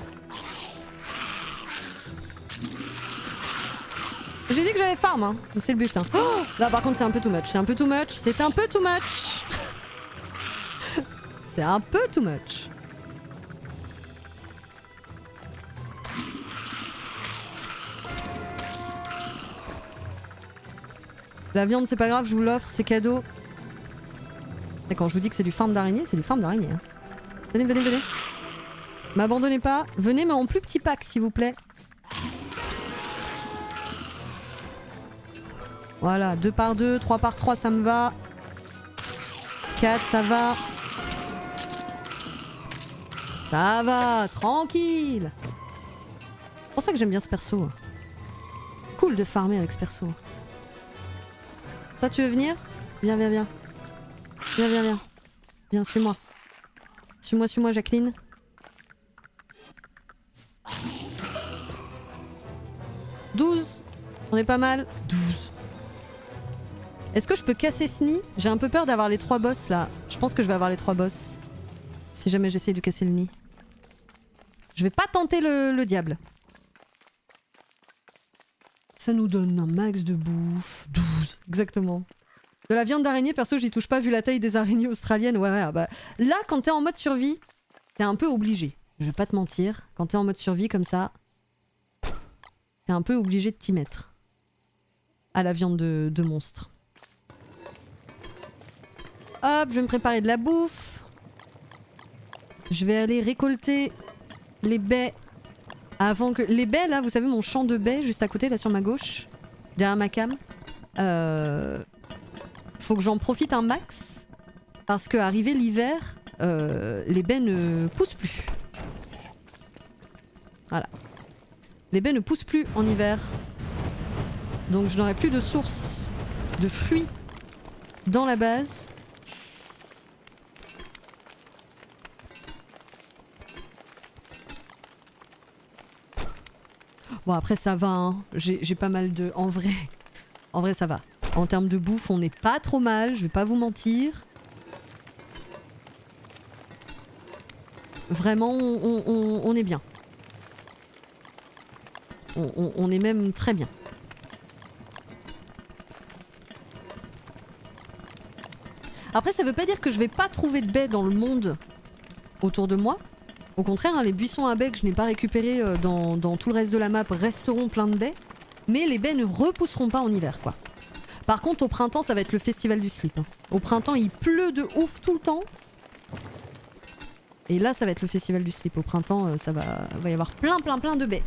J'ai dit que j'avais farm, hein. Donc c'est le but. Hein. Oh, là, par contre, c'est un peu too much. C'est un peu too much. C'est un peu too much. C'est un peu too much. La viande, c'est pas grave, je vous l'offre, c'est cadeau. Et quand je vous dis que c'est du farm d'araignée, c'est du farm d'araignée. Hein. Venez, venez, venez. M'abandonnez pas. Venez, mais en plus petit pack, s'il vous plaît. Voilà, 2 par 2, 3 par 3, ça me va. 4, ça va. Ça va, tranquille. C'est pour ça que j'aime bien ce perso. Cool de farmer avec ce perso. Toi tu veux venir? Viens, viens, viens. Viens, viens, viens. Viens, suis-moi. Suis-moi, suis-moi, Jacqueline. « 12. On est pas mal. 12. Est-ce que je peux casser ce nid? J'ai un peu peur d'avoir les 3 boss là. Je pense que je vais avoir les 3 boss. Si jamais j'essaye de casser le nid. Je vais pas tenter le diable. Ça nous donne un max de bouffe. 12. Exactement. De la viande d'araignée, perso, j'y touche pas vu la taille des araignées australiennes. Ouais, ouais, bah. Là, quand t'es en mode survie, t'es un peu obligé. Je vais pas te mentir. Quand t'es en mode survie comme ça, t'es un peu obligé de t'y mettre. À la viande de monstre. Hop, je vais me préparer de la bouffe. Je vais aller récolter les baies avant que... Les baies là, vous savez mon champ de baies juste à côté là sur ma gauche. Derrière ma cam. Faut que j'en profite un max. Parce que arrivé l'hiver, les baies ne poussent plus. Voilà. Les baies ne poussent plus en hiver. Donc je n'aurai plus de source de fruits dans la base. Bon après ça va, hein. J'ai pas mal de... En vrai ça va. En termes de bouffe on n'est pas trop mal, je vais pas vous mentir. Vraiment on est bien. On est même très bien. Après ça veut pas dire que je vais pas trouver de baies dans le monde autour de moi. Au contraire, hein, les buissons à baies que je n'ai pas récupérés dans tout le reste de la map resteront pleins de baies. Mais les baies ne repousseront pas en hiver quoi. Par contre au printemps ça va être le festival du slip. Hein. Au printemps il pleut de ouf tout le temps. Et là ça va être le festival du slip. Au printemps ça va y avoir plein de baies.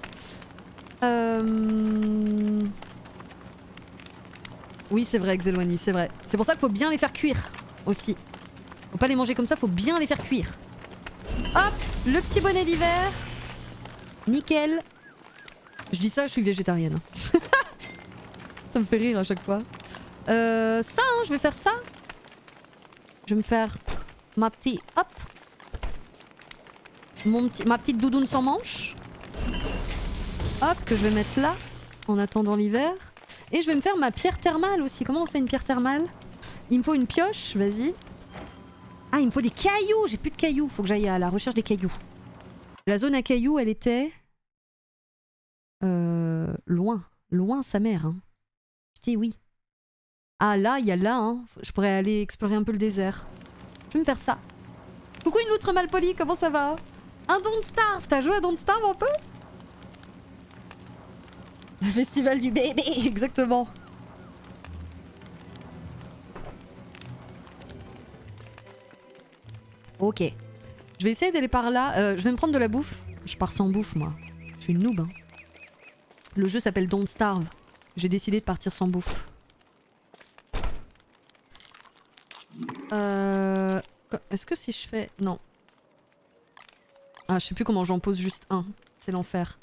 Oui c'est vrai Xelwani, c'est vrai. C'est pour ça qu'il faut bien les faire cuire aussi. Faut pas les manger comme ça, faut bien les faire cuire. Hop, le petit bonnet d'hiver. Nickel. Je dis ça, je suis végétarienne. Ça me fait rire à chaque fois. Ça, hein, je vais faire ça. Je vais me faire ma petite... Hop. Ma petite doudoune sans manche. Hop, que je vais mettre là, en attendant l'hiver. Et je vais me faire ma pierre thermale aussi. Comment on fait une pierre thermale? Il me faut une pioche, vas-y. Ah, il me faut des cailloux. J'ai plus de cailloux. Faut que j'aille à la recherche des cailloux. La zone à cailloux, elle était... loin. Loin sa mère. Hein. Putain, oui. Ah, là, il y a là. Hein. Je pourrais aller explorer un peu le désert. Je vais me faire ça. Coucou une loutre mal polie, comment ça va? Un Don't Starve. T'as joué à Don't Starve un peu? Le festival du bébé, exactement. Ok. Je vais essayer d'aller par là. Je vais me prendre de la bouffe. Je pars sans bouffe, moi. Je suis une noob. Hein. Le jeu s'appelle Don't Starve. J'ai décidé de partir sans bouffe. Est-ce que si je fais... Non. Ah, je sais plus comment j'en pose juste un. C'est l'enfer.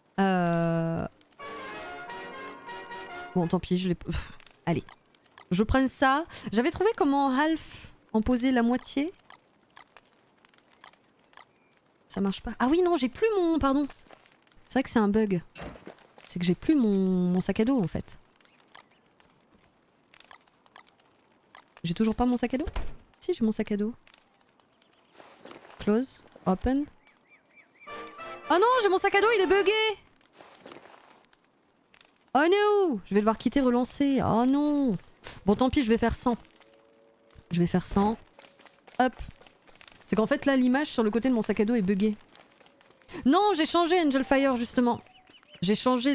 Bon, tant pis, je l'ai... Allez. Je prends ça. J'avais trouvé comment half en poser la moitié. Ça marche pas. Ah oui, non, j'ai plus mon... Pardon. C'est vrai que c'est un bug. C'est que j'ai plus mon sac à dos, en fait. J'ai toujours pas mon sac à dos? Si, j'ai mon sac à dos. Close. Open. Oh non, j'ai mon sac à dos, il est bugué! Oh non! Je vais devoir quitter, relancer. Oh non! Bon, tant pis, je vais faire 100. Je vais faire 100. Hop. C'est qu'en fait, là, l'image sur le côté de mon sac à dos est buggée. Non, j'ai changé Angel Fire, justement. J'ai changé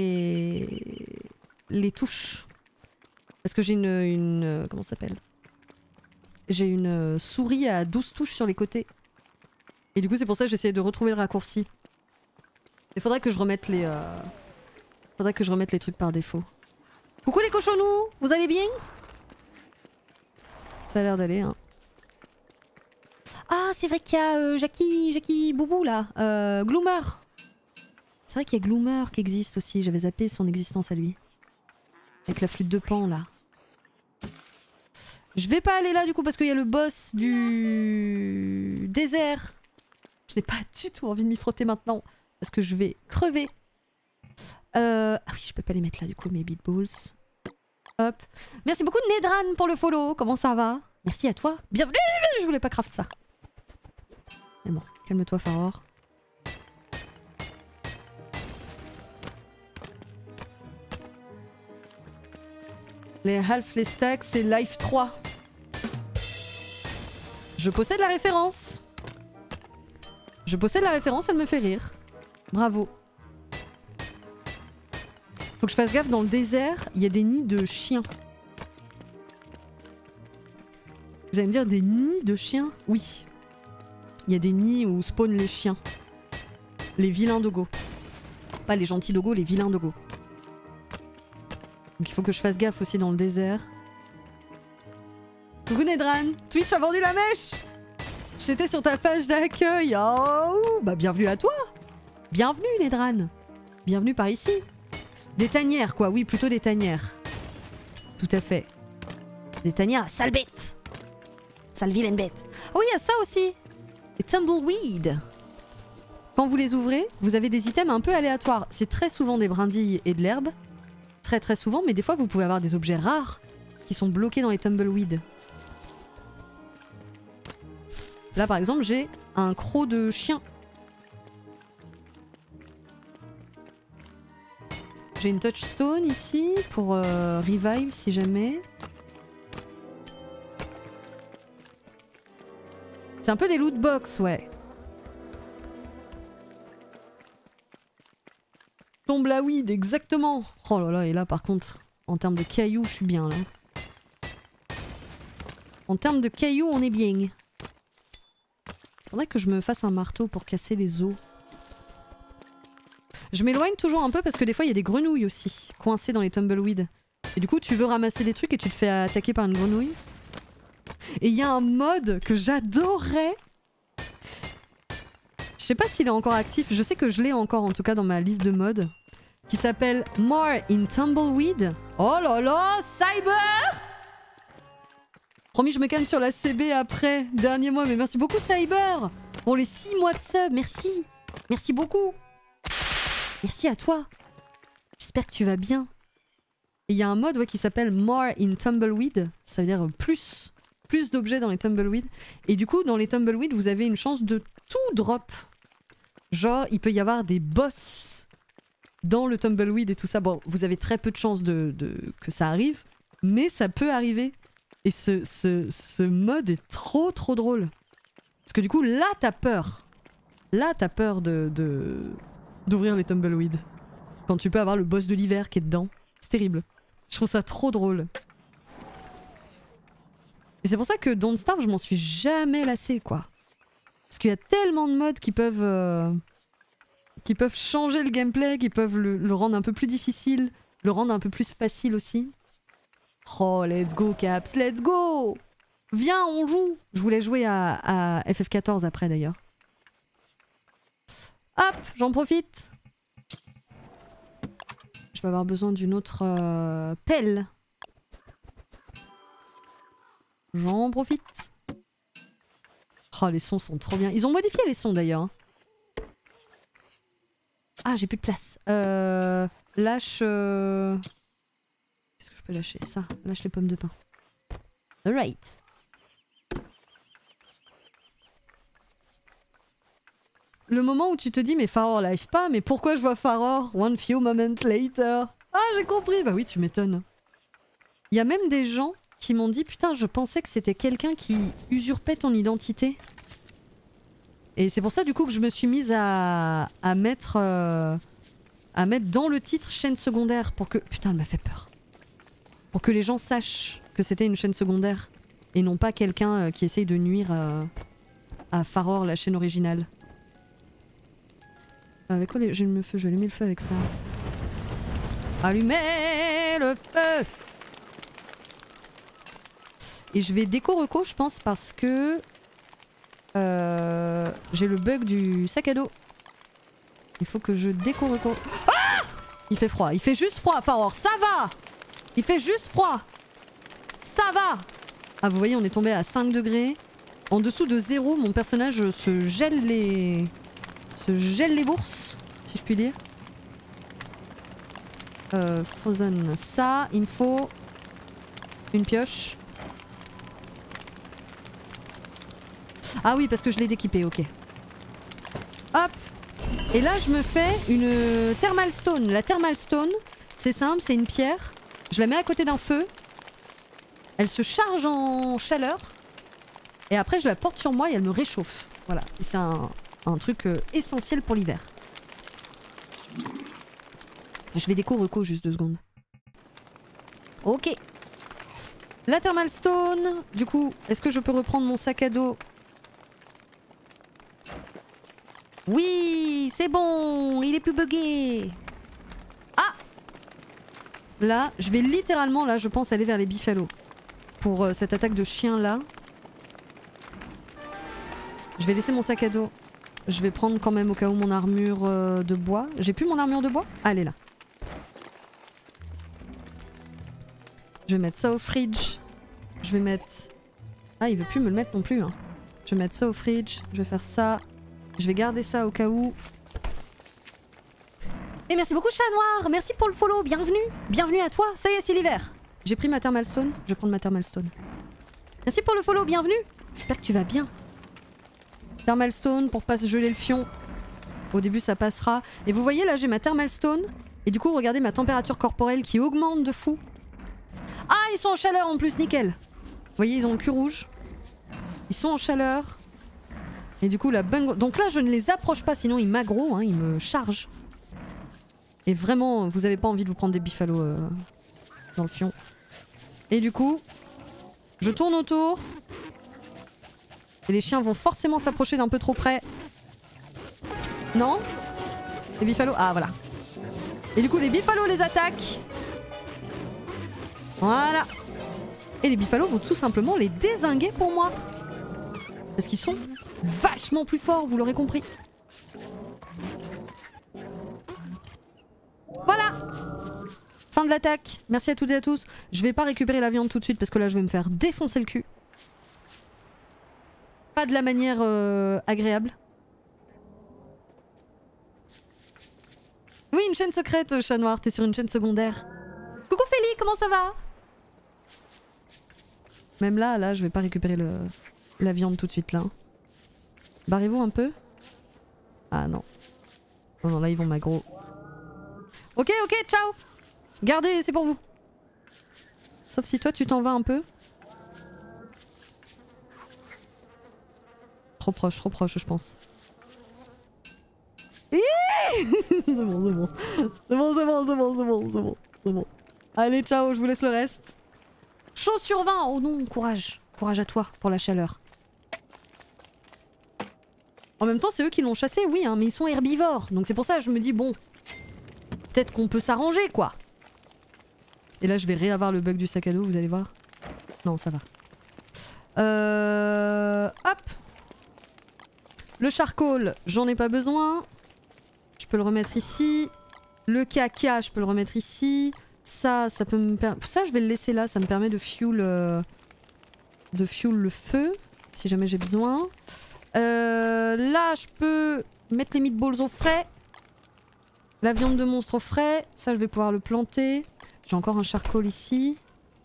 les touches. Parce que j'ai une comment ça s'appelle? J'ai une souris à 12 touches sur les côtés. Et du coup, c'est pour ça que j'essayais de retrouver le raccourci. Il faudrait que je remette les... Faudrait que je remette les trucs par défaut. Coucou les cochonous! Vous allez bien? Ça a l'air d'aller, hein. Ah, c'est vrai qu'il y a Jackie Boubou, là. Gloomer. C'est vrai qu'il y a Gloomer qui existe aussi, j'avais zappé son existence à lui. Avec la flûte de Pan là. Je vais pas aller là du coup parce qu'il y a le boss du désert. Je n'ai pas du tout envie de m'y frotter maintenant parce que je vais crever. Ah oui, je peux pas les mettre là du coup mes beatballs. Hop. Merci beaucoup Nedran pour le follow. Comment ça va? Merci à toi. Bienvenue. Je voulais pas craft ça. Mais bon, calme-toi Faror. Les half, les stacks, c'est Life 3. Je possède la référence. Je possède la référence, elle me fait rire. Bravo. Faut que je fasse gaffe, dans le désert, il y a des nids de chiens. Vous allez me dire des nids de chiens? Oui. Il y a des nids où spawnent les chiens. Les vilains dogos. Pas les gentils dogos, les vilains dogos. Donc il faut que je fasse gaffe aussi dans le désert. Coucou Nedran, Twitch a vendu la mèche. J'étais sur ta page d'accueil. Oh, bah bienvenue à toi. Bienvenue Nedran. Bienvenue par ici. Des tanières quoi, oui plutôt des tanières. Tout à fait. Des tanières, sale bête. Sale vilaine bête. Oh oui, il y a ça aussi. Les tumbleweed. Quand vous les ouvrez, vous avez des items un peu aléatoires. C'est très souvent des brindilles et de l'herbe. Très souvent, mais des fois vous pouvez avoir des objets rares qui sont bloqués dans les tumbleweed. Là par exemple j'ai un croc de chien. J'ai une touchstone ici pour revive si jamais. C'est un peu des loot box, ouais. Tombe la weed, exactement. Oh là là, et là par contre, en termes de cailloux, je suis bien là. En termes de cailloux, on est bien. Faudrait que je me fasse un marteau pour casser les os. Je m'éloigne toujours un peu parce que des fois il y a des grenouilles aussi, coincées dans les tumbleweeds. Et du coup tu veux ramasser des trucs et tu te fais attaquer par une grenouille. Et il y a un mode que j'adorais. Je sais pas s'il est encore actif, je sais que je l'ai encore en tout cas dans ma liste de modes. Qui s'appelle More in Tumbleweed. Oh là là, Cyber! Promis, je me calme sur la CB après. Dernier mois, mais merci beaucoup Cyber pour les 6 mois de sub, merci. Merci beaucoup. Merci à toi. J'espère que tu vas bien. Et il y a un mode ouais, qui s'appelle More in Tumbleweed. Ça veut dire plus d'objets dans les tumbleweed. Et du coup, dans les tumbleweed, vous avez une chance de tout drop. Genre, il peut y avoir des boss dans le tumbleweed et tout ça. Bon, vous avez très peu de chances que ça arrive, mais ça peut arriver. Et ce mode est trop drôle. Parce que du coup, là, t'as peur. Là, t'as peur d'ouvrir les tumbleweed. Quand tu peux avoir le boss de l'hiver qui est dedans. C'est terrible. Je trouve ça trop drôle. Et c'est pour ça que Don't Starve, je m'en suis jamais lassée, quoi. Parce qu'il y a tellement de modes qui peuvent changer le gameplay, qui peuvent le rendre un peu plus difficile, le rendre un peu plus facile aussi. Oh, let's go Caps, let's go! Viens, on joue! Je voulais jouer à FF14 après d'ailleurs. Hop, j'en profite. Je vais avoir besoin d'une autre pelle. J'en profite. Oh, les sons sont trop bien. Ils ont modifié les sons d'ailleurs. Ah, j'ai plus de place. Lâche... Qu'est-ce que je peux lâcher? Ça, lâche les pommes de pin. Alright. Le moment où tu te dis mais Faror live pas, mais pourquoi je vois Faror one few moments later? Ah, j'ai compris. Bah oui, tu m'étonnes. Il y a même des gens qui m'ont dit putain, je pensais que c'était quelqu'un qui usurpait ton identité. Et c'est pour ça du coup que je me suis mise à mettre dans le titre chaîne secondaire pour que... Putain, elle m'a fait peur. Pour que les gens sachent que c'était une chaîne secondaire et non pas quelqu'un qui essaye de nuire à Faror, la chaîne originale. Avec quoi j'ai le feu? Je vais allumer le feu avec ça. Allumez le feu! Et je vais déco-reco, je pense, parce que j'ai le bug du sac à dos. Il faut que je découvre... Ah! Il fait froid, il fait juste froid, Faror, ça va! Il fait juste froid! Ça va! Ah, vous voyez, on est tombé à 5 degrés. En dessous de 0, mon personnage se gèle les bourses, si je puis dire. Frozen, ça, il me faut une pioche. Ah oui, parce que je l'ai déquipé, ok. Hop! Et là, je me fais une thermal stone. La thermal stone, c'est simple, c'est une pierre. Je la mets à côté d'un feu. Elle se charge en chaleur. Et après, je la porte sur moi et elle me réchauffe. Voilà. Et c'est un truc essentiel pour l'hiver. Je vais déco-reco juste 2 secondes. Ok. La thermal stone. Du coup, est-ce que je peux reprendre mon sac à dos? Oui, c'est bon. Il est plus buggé. Ah! Là, je vais littéralement, là, je pense aller vers les biffalos. Pour cette attaque de chien là. Je vais laisser mon sac à dos. Je vais prendre quand même au cas où mon armure de bois. J'ai plus mon armure de bois? Ah, elle est là. Je vais mettre ça au fridge. Je vais mettre... Ah, il veut plus me le mettre non plus. Hein. Je vais mettre ça au fridge. Je vais faire ça. Je vais garder ça au cas où. Et merci beaucoup, Chat Noir. Merci pour le follow. Bienvenue. Bienvenue à toi. Ça y est, c'est l'hiver. J'ai pris ma thermal stone. Je vais prendre ma thermal stone. Merci pour le follow. Bienvenue. J'espère que tu vas bien. Thermal stone pour pas se geler le fion. Au début, ça passera. Et vous voyez, là, j'ai ma thermal stone. Et du coup, regardez ma température corporelle qui augmente de fou. Ah, ils sont en chaleur en plus. Nickel. Vous voyez, ils ont le cul rouge. Ils sont en chaleur. Et du coup, la bonne... Donc là, je ne les approche pas, sinon ils m'aggro, hein, ils me chargent. Et vraiment, vous avez pas envie de vous prendre des biffalos dans le fion. Et du coup, je tourne autour. Et les chiens vont forcément s'approcher d'un peu trop près. Non? Les biffalos... Ah, voilà. Et du coup, les biffalos les attaquent. Voilà. Et les biffalos vont tout simplement les dézinguer pour moi. Parce qu'ils sont vachement plus forts, vous l'aurez compris. Voilà. Fin de l'attaque. Merci à toutes et à tous. Je vais pas récupérer la viande tout de suite parce que là je vais me faire défoncer le cul. Pas de la manière agréable. Oui, une chaîne secrète, Chat Noir. T'es sur une chaîne secondaire. Coucou Félie, comment ça va? Même là, je vais pas récupérer la viande tout de suite là. Barrez-vous un peu. Ah non. Non, non, là ils vont m'aggro. Ok, ok, ciao. Gardez, c'est pour vous. Sauf si toi tu t'en vas un peu. Trop proche, je pense. C'est bon, c'est bon. C'est bon, c'est bon, c'est bon, c'est bon, c'est bon, c'est bon. Allez, ciao, je vous laisse le reste. Chaud sur 20. Oh non, courage. Courage à toi pour la chaleur. En même temps, c'est eux qui l'ont chassé, oui, hein, mais ils sont herbivores. Donc c'est pour ça que je me dis, bon, peut-être qu'on peut s'arranger, quoi. Et là, je vais réavoir le bug du sac à dos, vous allez voir. Non, ça va. Hop. Le charcoal, j'en ai pas besoin. Je peux le remettre ici. Le caca, je peux le remettre ici. Ça peut me permettre... Ça, je vais le laisser là, ça me permet de fuel le feu, si jamais j'ai besoin. Là, je peux mettre les meatballs au frais. La viande de monstre au frais. Ça, je vais pouvoir le planter. J'ai encore un charcoal ici.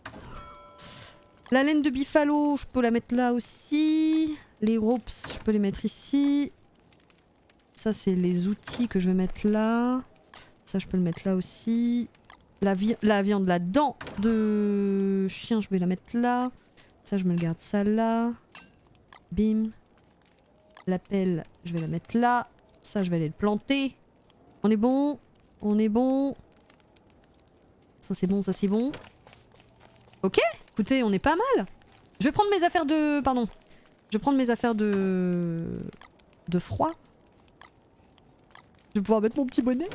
La laine de buffalo, je peux la mettre là aussi. Les ropes, je peux les mettre ici. Ça, c'est les outils que je vais mettre là. Ça, je peux le mettre là aussi. La viande, la dent de chien, je vais la mettre là. Ça, je me le garde ça là. Bim. La pelle, je vais la mettre là. Ça, je vais aller le planter. On est bon. On est bon. Ça, c'est bon, ça, c'est bon. Ok, écoutez, on est pas mal. Je vais prendre mes affaires de... Pardon. Je vais prendre mes affaires de froid. Je vais pouvoir mettre mon petit bonnet.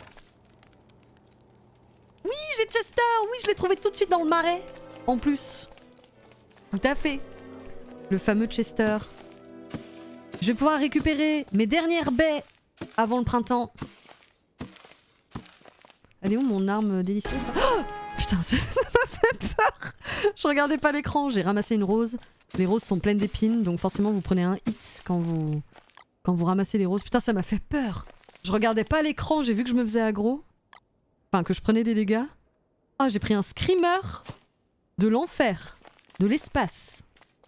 Oui, j'ai Chester. Oui, je l'ai trouvé tout de suite dans le marais. En plus. Tout à fait. Le fameux Chester. Je vais pouvoir récupérer mes dernières baies avant le printemps. Elle est où mon arme délicieuse? Oh putain, ça m'a fait peur. Je regardais pas l'écran, j'ai ramassé une rose. Les roses sont pleines d'épines, donc forcément vous prenez un hit quand vous ramassez les roses. Putain, ça m'a fait peur. Je regardais pas l'écran, j'ai vu que je me faisais aggro. Enfin, que je prenais des dégâts. Ah, j'ai pris un screamer de l'enfer, de l'espace.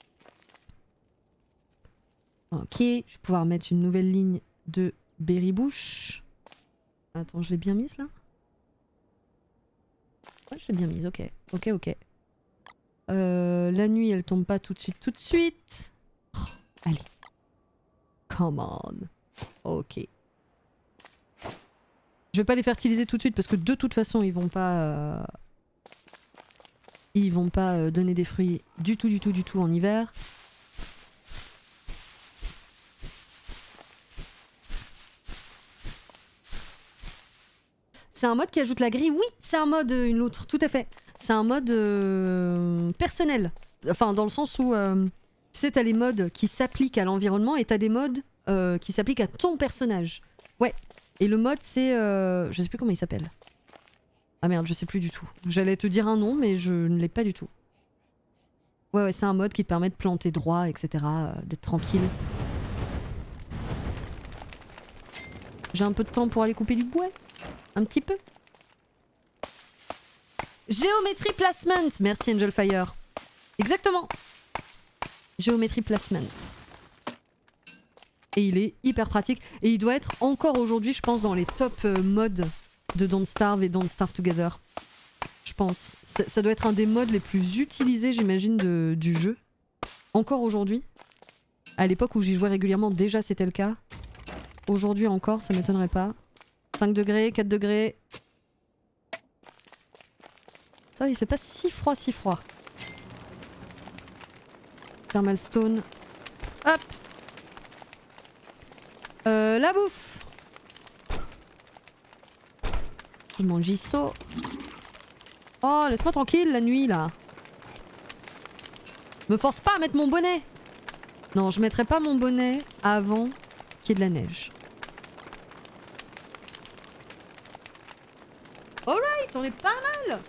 Ok, je vais pouvoir mettre une nouvelle ligne de berry bush. Attends, je l'ai bien mise là? Ouais, je l'ai bien mise, ok. Ok. La nuit, elle tombe pas tout de suite. Oh, allez. Come on. Ok. Je vais pas les fertiliser tout de suite parce que de toute façon, ils vont pas donner des fruits du tout en hiver. C'est un mode qui ajoute la grille. Oui, c'est un mode une autre, tout à fait. C'est un mode personnel. Enfin, dans le sens où, tu sais, t'as les modes qui s'appliquent à l'environnement et t'as des modes qui s'appliquent à ton personnage. Ouais. Et le mode, c'est... je sais plus comment il s'appelle. Ah merde, je sais plus du tout. J'allais te dire un nom, mais je ne l'ai pas du tout. Ouais, c'est un mode qui te permet de planter droit, etc. D'être tranquille. J'ai un peu de temps pour aller couper du bois. Un petit peu. Géométrie placement. Merci Angel Fire. Exactement. Géométrie placement. Et il est hyper pratique. Et il doit être encore aujourd'hui, je pense, dans les top modes de Don't Starve et Don't Starve Together. Je pense. Ça doit être un des modes les plus utilisés, j'imagine, du jeu. Encore aujourd'hui. À l'époque où j'y jouais régulièrement, déjà c'était le cas. Aujourd'hui encore, ça m'étonnerait pas. 5 degrés, 4 degrés. Ça, il fait pas si froid. Thermal stone. Hop. La bouffe. Je mange gisso. Oh, laisse-moi tranquille la nuit là. Me force pas à mettre mon bonnet. Non, je mettrai pas mon bonnet avant qu'il y ait de la neige. Alright, on est pas mal.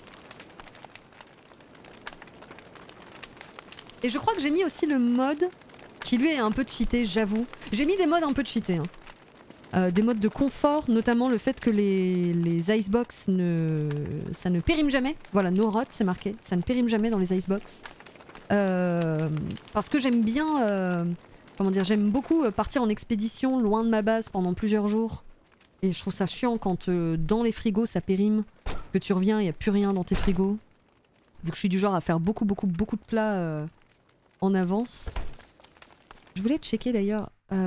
Et je crois que j'ai mis aussi le mode qui lui est un peu cheaté, j'avoue. J'ai mis des modes un peu cheatés. Hein. Des modes de confort, notamment le fait que les icebox ça ne périme jamais. Voilà, no rot, c'est marqué. Ça ne périme jamais dans les icebox. Parce que j'aime bien... comment dire, j'aime beaucoup partir en expédition loin de ma base pendant plusieurs jours. Et je trouve ça chiant quand dans les frigos ça périme, que tu reviens et il n'y a plus rien dans tes frigos. Vu que je suis du genre à faire beaucoup de plats en avance. Je voulais checker d'ailleurs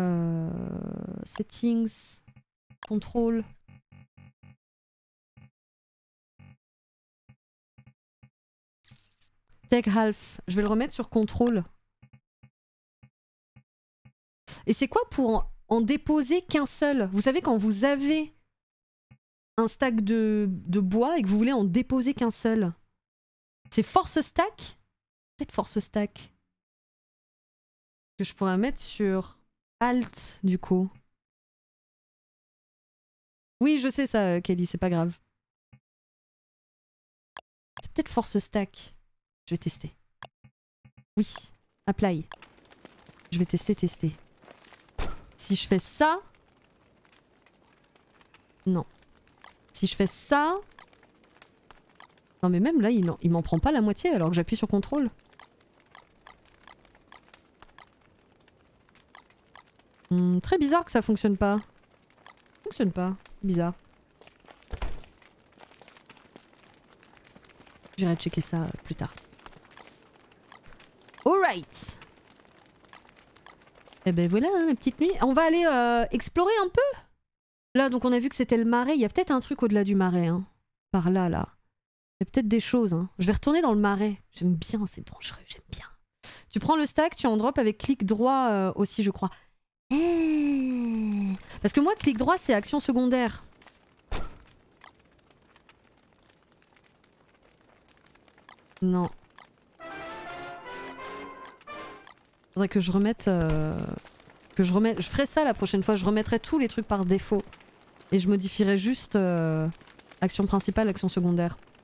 settings, contrôle. Take half. Je vais le remettre sur contrôle. Et c'est quoi pour en déposer qu'un seul? Vous savez quand vous avez un stack de bois et que vous voulez en déposer qu'un seul. C'est force stack? Peut-être force stack. Que je pourrais mettre sur alt du coup. Oui, je sais ça, Kelly, c'est pas grave. C'est peut-être force stack. Je vais tester. Oui, apply. Je vais tester. Si je fais ça... Non. Si je fais ça... Non mais même là, il m'en prend pas la moitié alors que j'appuie sur contrôle. Très bizarre que ça fonctionne pas. Fonctionne pas, c'est bizarre. J'irai checker ça plus tard. Alright. Et ben voilà, hein, la petite nuit. On va aller explorer un peu. Là, donc on a vu que c'était le marais. Il y a peut-être un truc au-delà du marais. Hein. Par là, là. Il y a peut-être des choses. Hein. Je vais retourner dans le marais. J'aime bien, c'est dangereux, j'aime bien. Tu prends le stack, tu en drop avec clic droit aussi, je crois. Parce que moi, clic droit, c'est action secondaire. Non. Faudrait que je remette... Je ferai ça la prochaine fois. Je remettrai tous les trucs par défaut. Et je modifierai juste Action principale, action secondaire.